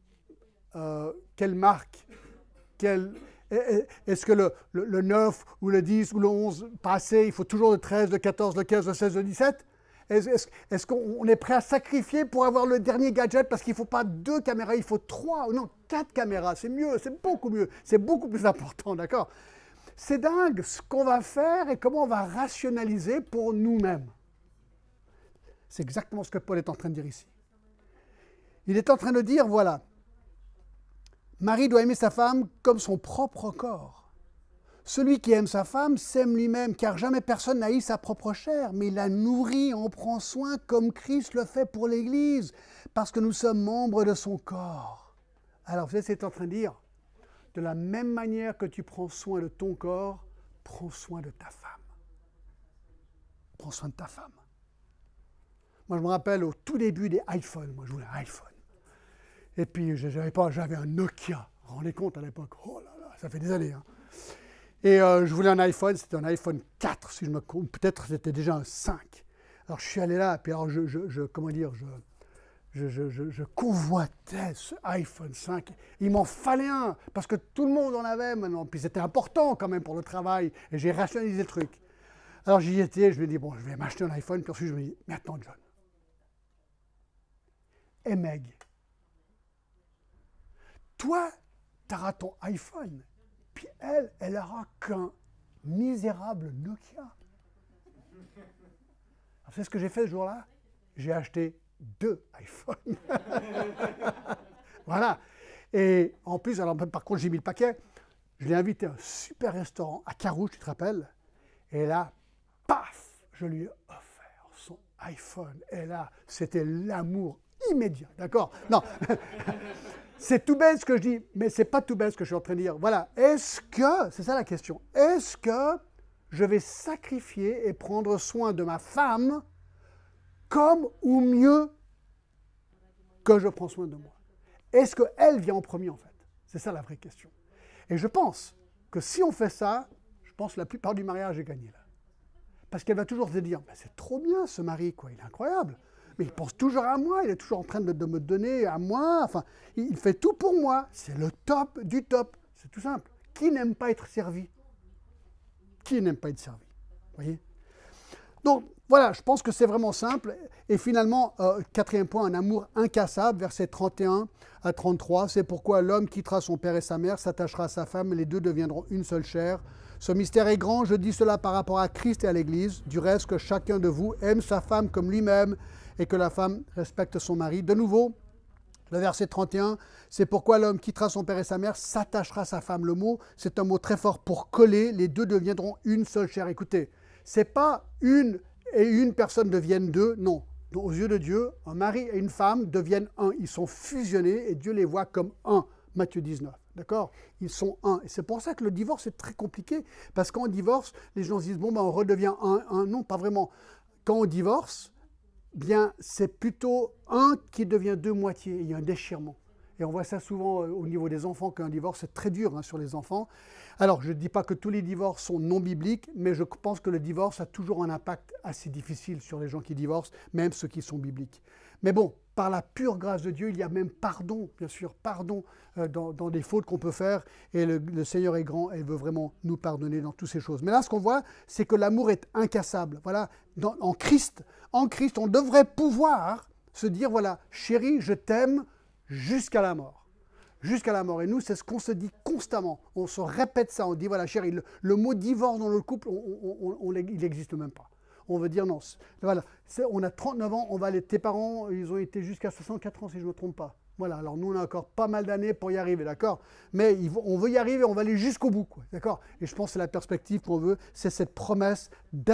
Quelle marque? Est-ce que le 9 ou le 10 ou le 11 passé, il faut toujours le 13, le 14, le 15, le 16, le 17? Est-ce qu'on est prêt à sacrifier pour avoir le dernier gadget parce qu'il ne faut pas 2 caméras, il faut 3 ou non 4 caméras? C'est mieux, c'est beaucoup mieux, c'est beaucoup plus important, d'accord? C'est dingue ce qu'on va faire et comment on va rationaliser pour nous-mêmes. C'est exactement ce que Paul est en train de dire ici. Il est en train de dire, voilà, Marie doit aimer sa femme comme son propre corps. Celui qui aime sa femme s'aime lui-même, car jamais personne n'haït sa propre chair, mais il la nourrit, en prend soin comme Christ le fait pour l'Église, parce que nous sommes membres de son corps. Alors vous êtes en train de dire, de la même manière que tu prends soin de ton corps, prends soin de ta femme. Prends soin de ta femme. Moi, je me rappelle au tout début des iPhones. Moi, je voulais un iPhone. Et puis, j'avais un Nokia. Vous vous rendez compte à l'époque? Oh là là, ça fait des années. Hein. Et je voulais un iPhone, c'était un iPhone 4, si je me compte. Peut-être c'était déjà un 5. Alors, je suis allé là, et puis alors, comment dire, je convoitais ce iPhone 5. Il m'en fallait un, parce que tout le monde en avait maintenant. Puis c'était important quand même pour le travail. Et j'ai rationalisé le truc. Alors j'y étais, je me dis, bon, je vais m'acheter un iPhone. Puis ensuite, je me dis, mais attends, John. Et Meg, toi, tu auras ton iPhone. Puis elle aura qu'un misérable Nokia. Alors, c'est ce que j'ai fait ce jour-là. J'ai acheté 2 iPhones. Voilà. Et en plus, alors, par contre, j'ai mis le paquet. Je l'ai invité à un super restaurant à Carouge, tu te rappelles? Et là, paf, je lui ai offert son iPhone. Et là, c'était l'amour immédiat, d'accord? Non, c'est tout bête ce que je dis, mais c'est pas tout bête ce que je suis en train de dire. Voilà, est-ce que, c'est ça la question, est-ce que je vais sacrifier et prendre soin de ma femme comme ou mieux que je prends soin de moi? Est-ce qu'elle vient en premier en fait? C'est ça la vraie question. Et je pense que si on fait ça, je pense que la plupart du mariage est gagné là. Parce qu'elle va toujours se dire, ben, c'est trop bien ce mari, quoi, il est incroyable. Mais il pense toujours à moi, il est toujours en train de me donner à moi, enfin, il fait tout pour moi. C'est le top du top. C'est tout simple. Qui n'aime pas être servi? Qui n'aime pas être servi? Vous voyez? Donc, voilà, je pense que c'est vraiment simple. Et finalement, quatrième point, un amour incassable, versets 31 à 33. C'est pourquoi l'homme quittera son père et sa mère, s'attachera à sa femme, les deux deviendront une seule chair. Ce mystère est grand, je dis cela par rapport à Christ et à l'Église. Du reste, que chacun de vous aime sa femme comme lui-même et que la femme respecte son mari. De nouveau, le verset 31, c'est pourquoi l'homme quittera son père et sa mère, s'attachera à sa femme. Le mot, c'est un mot très fort pour coller. Les deux deviendront une seule chair. Écoutez, c'est pas une et une personne deviennent deux, non. Aux yeux de Dieu, un mari et une femme deviennent un. Ils sont fusionnés et Dieu les voit comme un. Matthieu 19, d'accord? Ils sont un. Et c'est pour ça que le divorce est très compliqué. Parce qu'en divorce, les gens se disent, bon, ben, on redevient un. Non, pas vraiment. Quand on divorce, bien, c'est plutôt un qui devient deux moitiés. Il y a un déchirement. Et on voit ça souvent au niveau des enfants, qu'un divorce est très dur hein, sur les enfants. Alors, je ne dis pas que tous les divorces sont non bibliques, mais je pense que le divorce a toujours un impact assez difficile sur les gens qui divorcent, même ceux qui sont bibliques. Mais bon, par la pure grâce de Dieu, il y a même pardon, bien sûr, pardon dans des fautes qu'on peut faire. Et le Seigneur est grand et il veut vraiment nous pardonner dans toutes ces choses. Mais là, ce qu'on voit, c'est que l'amour est incassable. Voilà, en Christ, on devrait pouvoir se dire, voilà, chérie, je t'aime jusqu'à la mort. Jusqu'à la mort. Et nous, c'est ce qu'on se dit constamment. On se répète ça. On dit, voilà, chérie, le mot divorce dans le couple, il n'existe même pas. On veut dire non. Voilà, on a 39 ans, tes parents, ils ont été jusqu'à 64 ans, si je ne me trompe pas. Voilà, alors nous, on a encore pas mal d'années pour y arriver, d'accord? Mais on veut y arriver, on va aller jusqu'au bout, quoi, d'accord? Et je pense que c'est la perspective qu'on veut, c'est cette promesse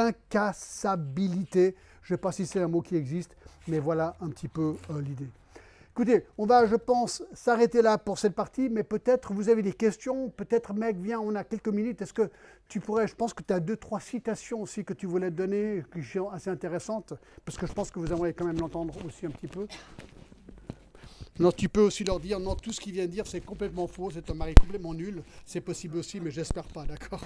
d'incassabilité. Je ne sais pas si c'est un mot qui existe, mais voilà un petit peu l'idée. Écoutez, on va, je pense, s'arrêter là pour cette partie, mais peut-être vous avez des questions, peut-être, mec, viens, on a quelques minutes. Est-ce que tu pourrais, je pense que tu as 2-3 citations aussi que tu voulais donner, qui sont assez intéressantes, parce que je pense que vous aimeriez quand même l'entendre aussi un petit peu. Non, tu peux aussi leur dire, non, tout ce qu'il vient de dire, c'est complètement faux, c'est un mari complètement nul. C'est possible aussi, mais j'espère pas, d'accord?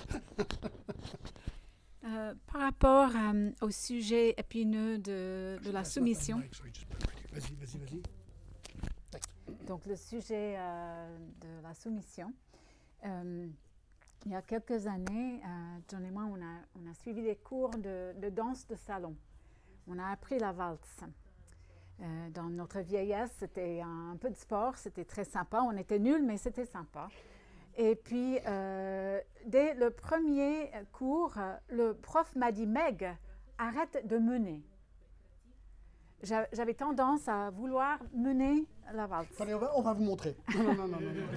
Par rapport au sujet épineux de la soumission. Vas-y. Donc, le sujet de la soumission. Il y a quelques années, John et moi, on a suivi des cours de danse de salon. On a appris la valse. Dans notre vieillesse, c'était un peu de sport, c'était très sympa. On était nuls, mais c'était sympa. Et puis, dès le premier cours, le prof m'a dit « Meg, arrête de mener ». J'avais tendance à vouloir mener la valse. Allez, on va vous montrer. Non.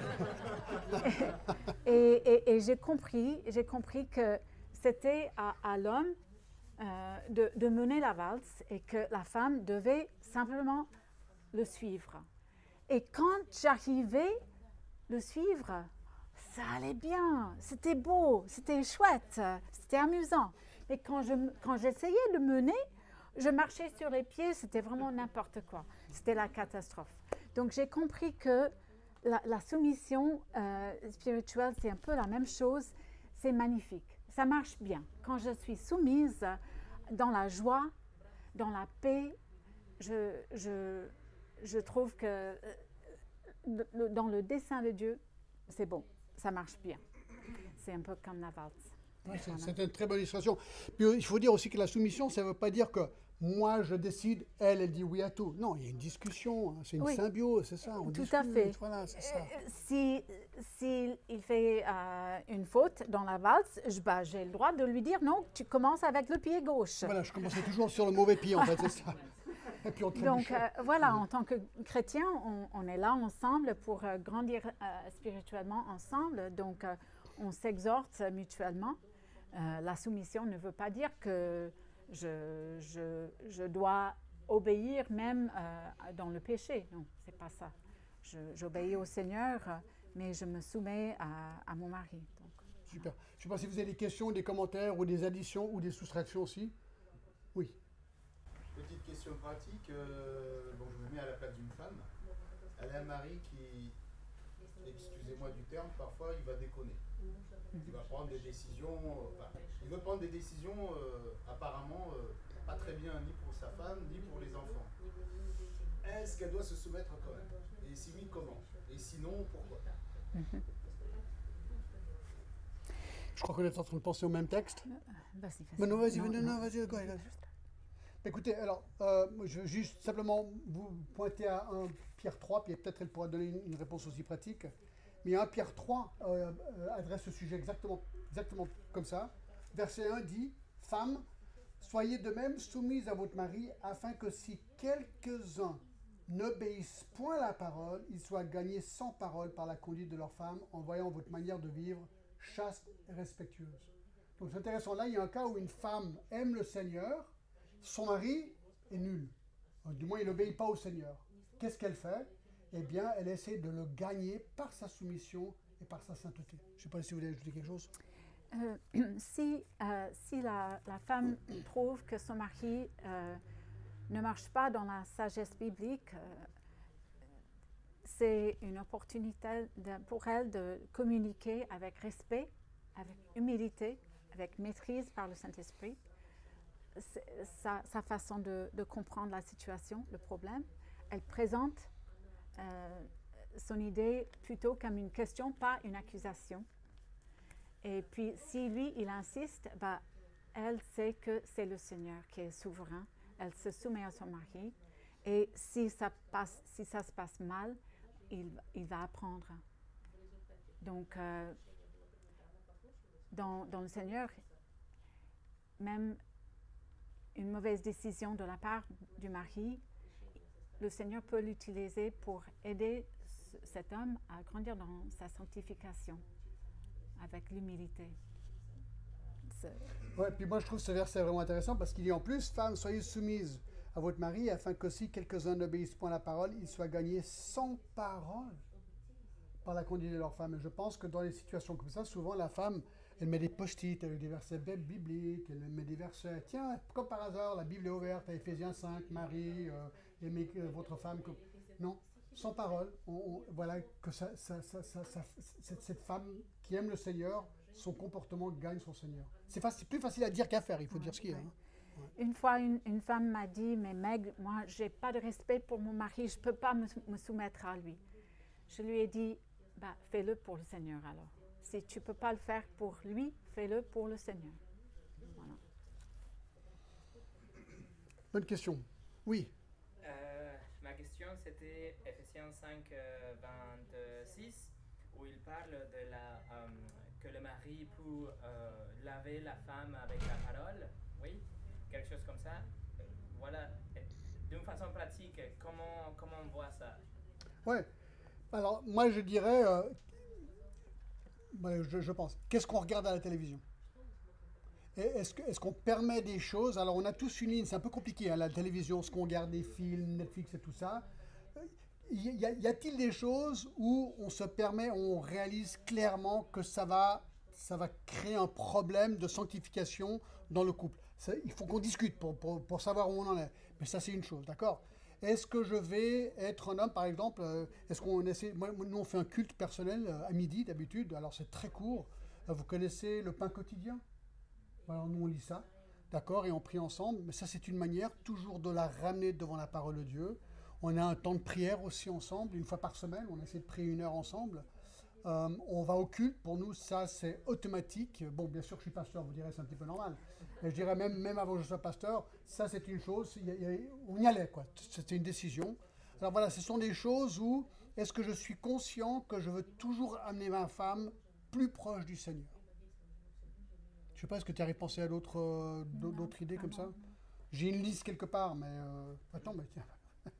Et j'ai compris que c'était à l'homme de mener la valse et que la femme devait simplement le suivre. Et quand j'arrivais le suivre, ça allait bien, c'était beau, c'était chouette, c'était amusant. Mais quand j'essayais de mener, je marchais sur les pieds, c'était vraiment n'importe quoi. C'était la catastrophe. Donc j'ai compris que la soumission spirituelle, c'est un peu la même chose. C'est magnifique. Ça marche bien. Quand je suis soumise dans la joie, dans la paix, je trouve que dans le dessein de Dieu, c'est bon. Ça marche bien. C'est un peu comme la valse. Ouais, c'est une très bonne illustration. Puis il faut dire aussi que la soumission, ça ne veut pas dire que moi je décide, elle dit oui à tout. Non, il y a une discussion, hein, c'est une symbiose, c'est ça. On tout discute, à fait. Voilà, c'est ça. Si il fait une faute dans la valse, j'ai le droit de lui dire non, tu commences avec le pied gauche. Voilà, je commençais toujours sur le mauvais pied en fait, c'est ça. Et puis on Donc voilà, en tant que chrétien, on est là ensemble pour grandir spirituellement ensemble. Donc on s'exhorte mutuellement. La soumission ne veut pas dire que je dois obéir même dans le péché. Non, c'est pas ça. J'obéis au Seigneur, mais je me soumets à mon mari. Donc, super. Je ne sais pas si vous avez des questions, des commentaires ou des additions ou des soustractions aussi. Oui. Petite question pratique. Bon, je me mets à la place d'une femme. Elle a un mari qui, excusez-moi du terme, parfois il va déconner. Il va prendre des décisions, il veut prendre des décisions apparemment pas très bien ni pour sa femme ni pour les enfants. Est-ce qu'elle doit se soumettre quand même? Et si oui, comment? Et sinon, pourquoi? Je crois qu'on est en train de penser au même texte. vas-y. Non, vas-y, go ahead. Écoutez, alors, je veux juste simplement vous pointer à 1 Pierre 3, puis peut-être elle pourra donner une réponse aussi pratique. Mais 1 Pierre 3 adresse ce sujet exactement comme ça. Verset 1 dit « Femmes, soyez de même soumises à votre mari, afin que si quelques-uns n'obéissent point à la parole, ils soient gagnés sans parole par la conduite de leur femme, en voyant votre manière de vivre chaste et respectueuse. » Donc c'est intéressant, là il y a un cas où une femme aime le Seigneur, son mari est nul. Du moins il n'obéit pas au Seigneur. Qu'est-ce qu'elle fait? Eh bien, elle essaie de le gagner par sa soumission et par sa sainteté. Je ne sais pas si vous voulez ajouter quelque chose. Si la femme trouve que son mari ne marche pas dans la sagesse biblique, c'est une opportunité pour elle de communiquer avec respect, avec humilité, avec maîtrise par le Saint-Esprit, sa façon de comprendre la situation, le problème. Elle présente son idée plutôt comme une question, pas une accusation. Et puis, si lui, il insiste, elle sait que c'est le Seigneur qui est souverain. Elle se soumet à son mari. Et si ça se passe mal, il va apprendre. Donc, dans le Seigneur, même une mauvaise décision de la part du mari, le Seigneur peut l'utiliser pour aider cet homme à grandir dans sa sanctification avec l'humilité. Ouais, puis moi je trouve ce verset vraiment intéressant parce qu'il dit en plus, femmes, soyez soumises à votre mari afin que si quelques-uns n'obéissent point à la parole, ils soient gagnés sans parole par la conduite de leur femme. Et je pense que dans les situations comme ça, souvent la femme, elle met des post-it avec des versets bibliques, elle met des versets, tiens, comme par hasard, la Bible est ouverte à Éphésiens 5, Marie, aimez votre femme. Non, sans parole, voilà que cette femme qui aime le Seigneur, son comportement gagne son Seigneur. C'est plus facile à dire qu'à faire, il faut dire ce qu'il y a. Hein. Ouais. Une fois, une femme m'a dit, mais Meg, moi, je n'ai pas de respect pour mon mari, je ne peux pas me soumettre à lui. Je lui ai dit, fais-le pour le Seigneur alors. Si tu ne peux pas le faire pour lui, fais-le pour le Seigneur. Voilà. Bonne question. Oui. Ma question, c'était Ephésiens 5, 26, où il parle de que le mari peut laver la femme avec la parole. Oui, quelque chose comme ça. Voilà, d'une façon pratique, comment on voit ça? Ouais. Alors, moi, je dirais, je pense, qu'est-ce qu'on regarde à la télévision? Est-ce qu'on permet des choses? Alors, on a tous une ligne, c'est un peu compliqué, hein, la télévision, ce qu'on regarde, des films, Netflix et tout ça. y a-t-il des choses où on se permet, on réalise clairement que ça va créer un problème de sanctification dans le couple? Il faut qu'on discute pour savoir où on en est. Mais ça, c'est une chose, d'accord? Est-ce que je vais être un homme, par exemple, est-ce qu'on essaie, nous on fait un culte personnel à midi d'habitude, alors c'est très court. Vous connaissez le pain quotidien? Alors nous on lit ça, d'accord, et on prie ensemble, mais ça c'est une manière toujours de la ramener devant la parole de Dieu. On a un temps de prière aussi ensemble, une fois par semaine, on essaie de prier 1 heure ensemble. On va au culte, pour nous ça c'est automatique. Bon, bien sûr que je suis pasteur, vous direz c'est un petit peu normal. Et je dirais même avant que je sois pasteur, ça c'est une chose, on y allait quoi, c'était une décision. Alors voilà, ce sont des choses où est-ce que je suis conscient que je veux toujours amener ma femme plus proche du Seigneur? Je ne sais pas, est-ce que tu as pensé à d'autres idées comme ça? J'ai une liste quelque part, mais... Attends, mais tiens.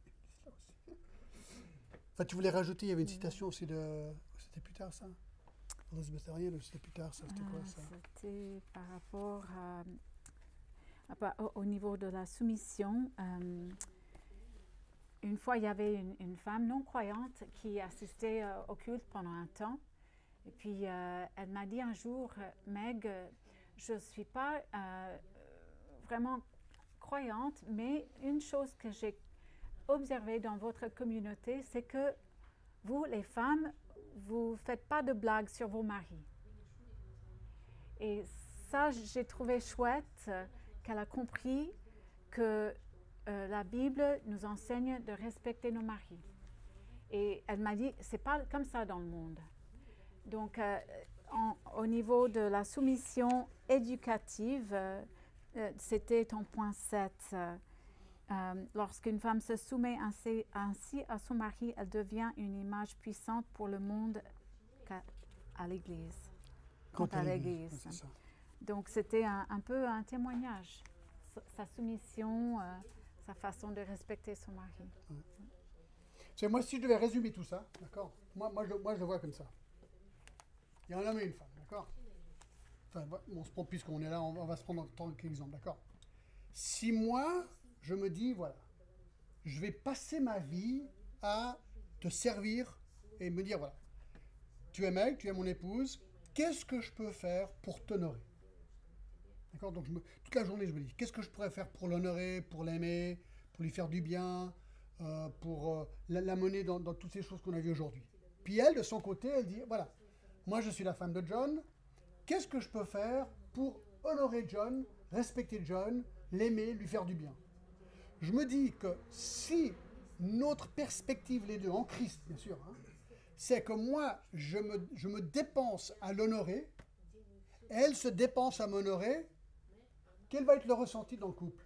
Enfin, tu voulais rajouter, il y avait une citation aussi de... C'était plus tard, ça? Elizabeth Elliot, c'était plus tard, ça? C'était quoi, ça? C'était par rapport au niveau de la soumission. Une fois, il y avait une femme non-croyante qui assistait au culte pendant un temps. Et puis, elle m'a dit un jour, Meg, je ne suis pas vraiment croyante, mais une chose que j'ai observée dans votre communauté, c'est que vous, les femmes, vous ne faites pas de blagues sur vos maris. Et ça, j'ai trouvé chouette qu'elle a compris que la Bible nous enseigne de respecter nos maris. Et elle m'a dit, c'est pas comme ça dans le monde. Donc, au niveau de la soumission éducative, c'était ton point 7. Lorsqu'une femme se soumet ainsi à son mari, elle devient une image puissante pour le monde à l'Église. Quant à l'Église. Donc, c'était un peu un témoignage. Sa soumission, sa façon de respecter son mari. C'est moi, si je devais résumer tout ça, d'accord, moi je le vois comme ça. Il y a un homme et une femme, d'accord? Enfin, on se prend, puisqu'on est là, on va se prendre en tant qu'exemple, d'accord? Si moi, je me dis, voilà, je vais passer ma vie à te servir et me dire, voilà, tu es Meg, tu es mon épouse, qu'est-ce que je peux faire pour t'honorer? D'accord? Donc, toute la journée, je me dis, qu'est-ce que je pourrais faire pour l'honorer, pour l'aimer, pour lui faire du bien, pour la mener dans toutes ces choses qu'on a vues aujourd'hui. Puis elle, de son côté, elle dit, voilà, moi je suis la femme de John, qu'est-ce que je peux faire pour honorer John, respecter John, l'aimer, lui faire du bien? Je me dis que si notre perspective, les deux, en Christ, bien sûr, hein, c'est que moi, je me dépense à l'honorer, elle se dépense à m'honorer, quel va être le ressenti dans le couple?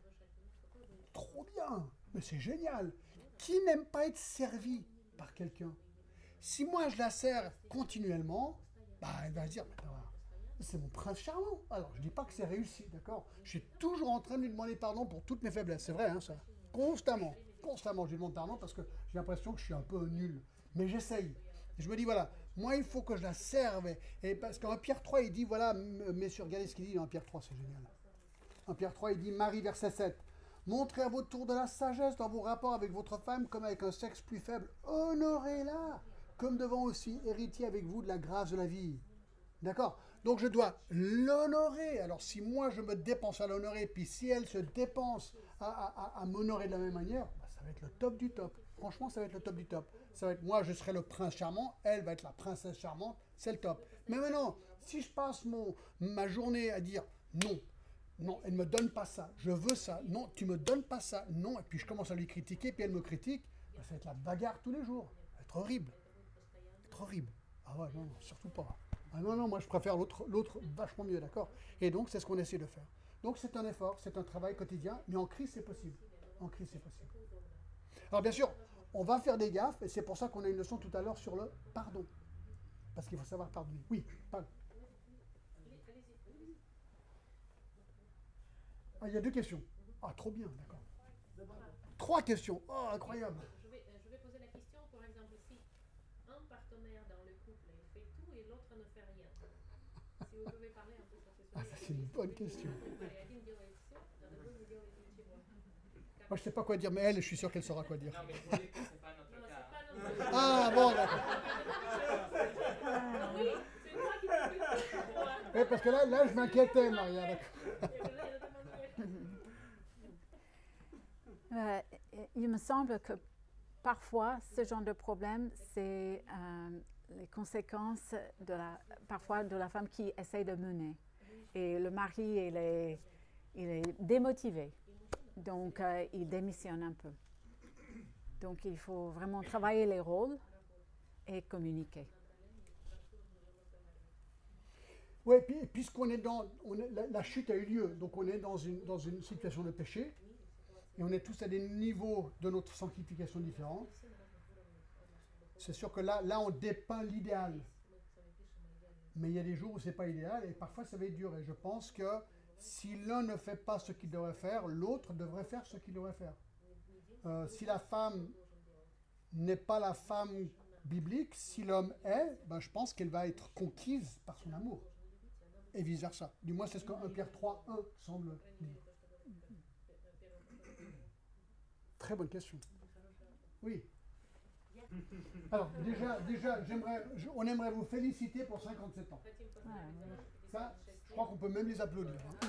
Trop bien, mais c'est génial. Qui n'aime pas être servi par quelqu'un? Si moi je la sers continuellement, bah, elle va se dire, c'est mon prince charmant. Alors, je ne dis pas que c'est réussi, d'accord? Je suis toujours en train de lui demander pardon pour toutes mes faiblesses. C'est vrai, hein, ça. Constamment, je lui demande pardon parce que j'ai l'impression que je suis un peu nul. Mais j'essaye. Et je me dis, voilà, moi, il faut que je la serve. Et parce qu'en Pierre 3, il dit, voilà, messieurs, regardez ce qu'il dit dans Pierre 3, c'est génial. En Pierre 3, il dit, Marie, verset 7. Montrez à votre tour de la sagesse dans vos rapports avec votre femme comme avec un sexe plus faible. Honorez-la comme devant aussi héritier avec vous de la grâce de la vie. D'accord? Donc je dois l'honorer. Alors si moi je me dépense à l'honorer, puis si elle se dépense à m'honorer de la même manière, bah, ça va être le top du top. Franchement, ça va être le top du top. Ça va être, moi je serai le prince charmant, elle va être la princesse charmante, c'est le top. Mais maintenant, si je passe ma journée à dire non, non, elle ne me donne pas ça, je veux ça, non, tu me donnes pas ça, non, et puis je commence à lui critiquer, puis elle me critique, bah, ça va être la bagarre tous les jours. Ça va être horrible. Ça va être horrible. Ah ouais, non, surtout pas. Ah non, moi je préfère l'autre vachement mieux, d'accord? Et donc c'est ce qu'on essaie de faire. Donc c'est un effort, c'est un travail quotidien, mais en crise c'est possible. En crise c'est possible. Alors bien sûr, on va faire des gaffes, et c'est pour ça qu'on a une leçon tout à l'heure sur le pardon. Parce qu'il faut savoir pardonner. Oui, pardon. Ah, il y a 2 questions. Ah, trop bien, d'accord. 3 questions. Oh, incroyable. Je vais poser la question, par exemple, si un partenaire dans le couple fait tout et l'autre ne fait rien. Si vous pouvez parler un peu sur ce sujet. Ah, ça c'est une bonne question. Moi je sais pas quoi dire, mais elle, je suis sûr qu'elle saura quoi dire. Non, mais vous dites que c'est pas notre cas. Ah bon, d'accord. Oui, c'est moi qui t'ai fait. Oui, parce que là je m'inquiétais, Maria. D'accord. Il me semble que parfois, ce genre de problème, c'est les conséquences parfois de la femme qui essaie de mener. Et le mari, il est démotivé. Donc, il démissionne un peu. Donc, il faut vraiment travailler les rôles et communiquer. Oui, puisqu'on est la chute a eu lieu, donc on est dans une situation de péché, et on est tous à des niveaux de notre sanctification différents. C'est sûr que là on dépeint l'idéal. Mais il y a des jours où ce n'est pas idéal, et parfois ça va être dur. Et je pense que si l'un ne fait pas ce qu'il devrait faire, l'autre devrait faire ce qu'il devrait faire. Si la femme n'est pas la femme biblique, si l'homme est, ben je pense qu'elle va être conquise par son amour. Et vice-versa. Du moins, c'est ce que 1 Pierre 3:1 semble dire. Très bonne question. Oui. Alors, déjà on aimerait vous féliciter pour 57 ans. Ça, je crois qu'on peut même les applaudir. Hein.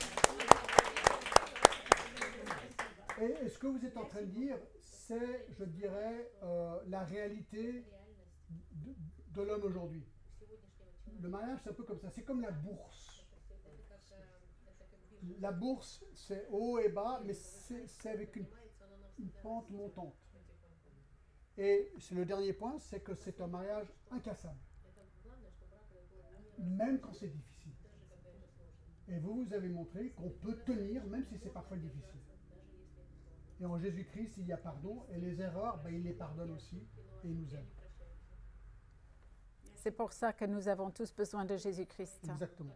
Et ce que vous êtes en train de dire, c'est, je dirais, la réalité de l'homme aujourd'hui. Le mariage, c'est un peu comme ça. C'est comme la bourse. La bourse, c'est haut et bas, mais c'est avec une pente montante. Et c'est le dernier point, c'est que c'est un mariage incassable. Même quand c'est difficile. Et vous avez montré qu'on peut tenir, même si c'est parfois difficile. Et en Jésus-Christ, il y a pardon, et les erreurs, ben, il les pardonne aussi, et il nous aime. C'est pour ça que nous avons tous besoin de Jésus-Christ. Exactement.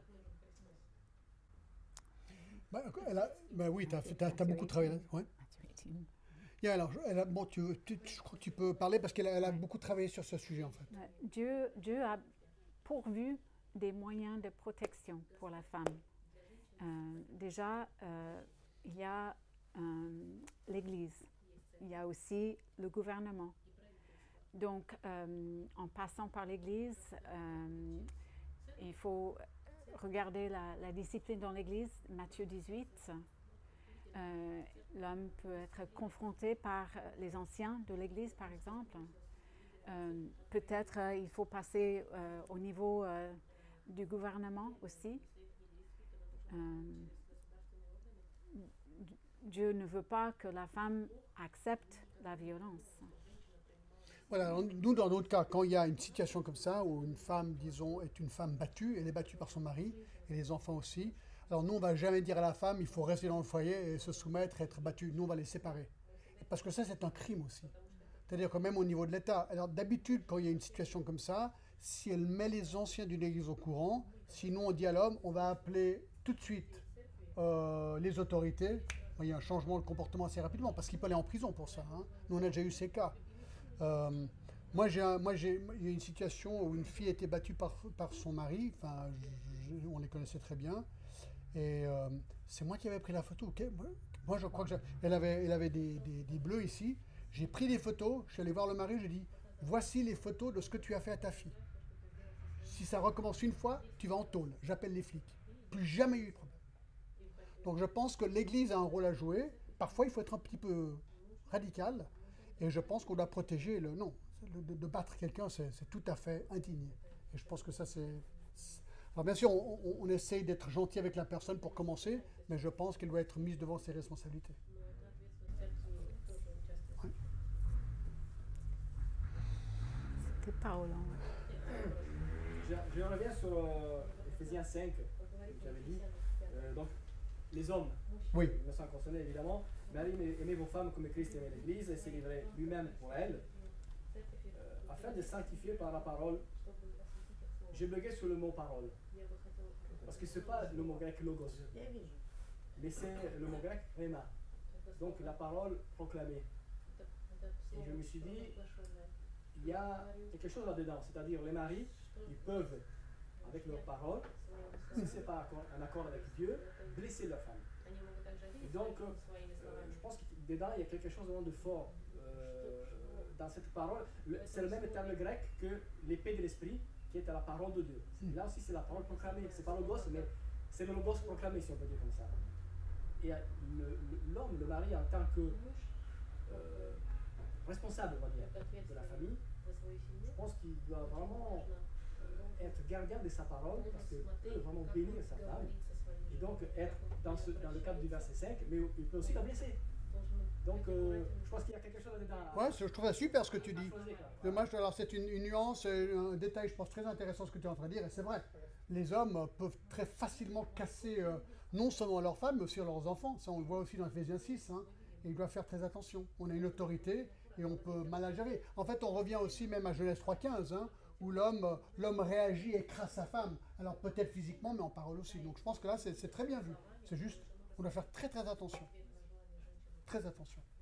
Oui, tu as beaucoup travaillé là. Ouais. Yeah, alors, je crois que tu peux parler parce qu'elle a beaucoup travaillé sur ce sujet en fait. Dieu a pourvu des moyens de protection pour la femme. Déjà, il y a l'Église, il y a aussi le gouvernement. Donc, en passant par l'Église, il faut regarder la discipline dans l'Église, Matthieu 18. L'homme peut être confronté par les anciens de l'Église, par exemple. Peut-être il faut passer au niveau du gouvernement aussi. Dieu ne veut pas que la femme accepte la violence. Voilà, alors nous, dans notre cas, quand il y a une situation comme ça, où une femme, disons, est une femme battue, elle est battue par son mari, et les enfants aussi, alors nous, on ne va jamais dire à la femme, il faut rester dans le foyer et se soumettre, être battue. Nous, on va les séparer. Parce que ça, c'est un crime aussi. C'est-à-dire que même au niveau de l'État, alors d'habitude, quand il y a une situation comme ça, si elle met les anciens d'une église au courant, sinon on dit à l'homme, on va appeler tout de suite les autorités. Il y a un changement de comportement assez rapidement, parce qu'il peut aller en prison pour ça. Hein. Nous, on a déjà eu ces cas. Moi, il y a une situation où une fille a été battue par son mari, enfin, on les connaissait très bien, et c'est moi qui avais pris la photo. Okay. Moi, je crois qu'elle avait des bleus ici. J'ai pris des photos, je suis allé voir le mari, j'ai dit, voici les photos de ce que tu as fait à ta fille. Si ça recommence une fois, tu vas en tôle. J'appelle les flics. Plus jamais eu de problème. Donc je pense que l'Église a un rôle à jouer. Parfois, il faut être un petit peu radical. Et je pense qu'on doit protéger le... Non, de battre quelqu'un, c'est tout à fait indigne. Et je pense que ça, c'est... Alors bien sûr, on essaye d'être gentil avec la personne pour commencer, mais je pense qu'elle doit être mise devant ses responsabilités. Ouais. C'était Paolo. Je reviens sur Ephésiens 5, que j'avais dit. Donc, les hommes, Oui. me sont concernés évidemment. Marie, aimez vos femmes comme Christ aimait l'Église et s'est livré lui-même pour elle, afin de sanctifier par la parole. J'ai bugué sur le mot parole, parce que ce n'est pas le mot grec logos, mais c'est le mot grec rhéma, donc la parole proclamée. Et je me suis dit, il y a quelque chose là-dedans, c'est-à-dire les maris, ils peuvent, avec leur parole, si ce n'est pas un accord avec Dieu, blesser leur femme. Et donc, je pense que dedans, il y a quelque chose de fort dans cette parole, c'est le même terme grec que l'épée de l'esprit, qui est la parole de Dieu. Là aussi, c'est la parole proclamée. C'est pas le logos, mais c'est le logos proclamé, si on peut dire comme ça. Et l'homme, le mari, en tant que responsable, on va dire, de la famille, je pense qu'il doit vraiment être gardien de sa parole, parce qu'il peut vraiment bénir sa femme, et donc être dans le cadre du verset 5, mais il peut aussi la blesser. Donc, je pense qu'il y a quelque chose dedans. Ouais, je trouve ça super ce que tu dis. Dommage, alors c'est une nuance, un détail, je pense, très intéressant ce que tu es en train de dire, et c'est vrai. Les hommes peuvent très facilement casser non seulement leurs femmes, mais aussi leurs enfants. Ça, on le voit aussi dans Ephésiens 6, hein, et ils doivent faire très attention. On a une autorité et on peut mal la gérer. En fait, on revient aussi même à Genèse 3,15, hein, où l'homme réagit et écrase sa femme. Alors peut-être physiquement, mais en parole aussi. Donc je pense que là, c'est très bien vu. C'est juste, on doit faire très très attention. Très attention.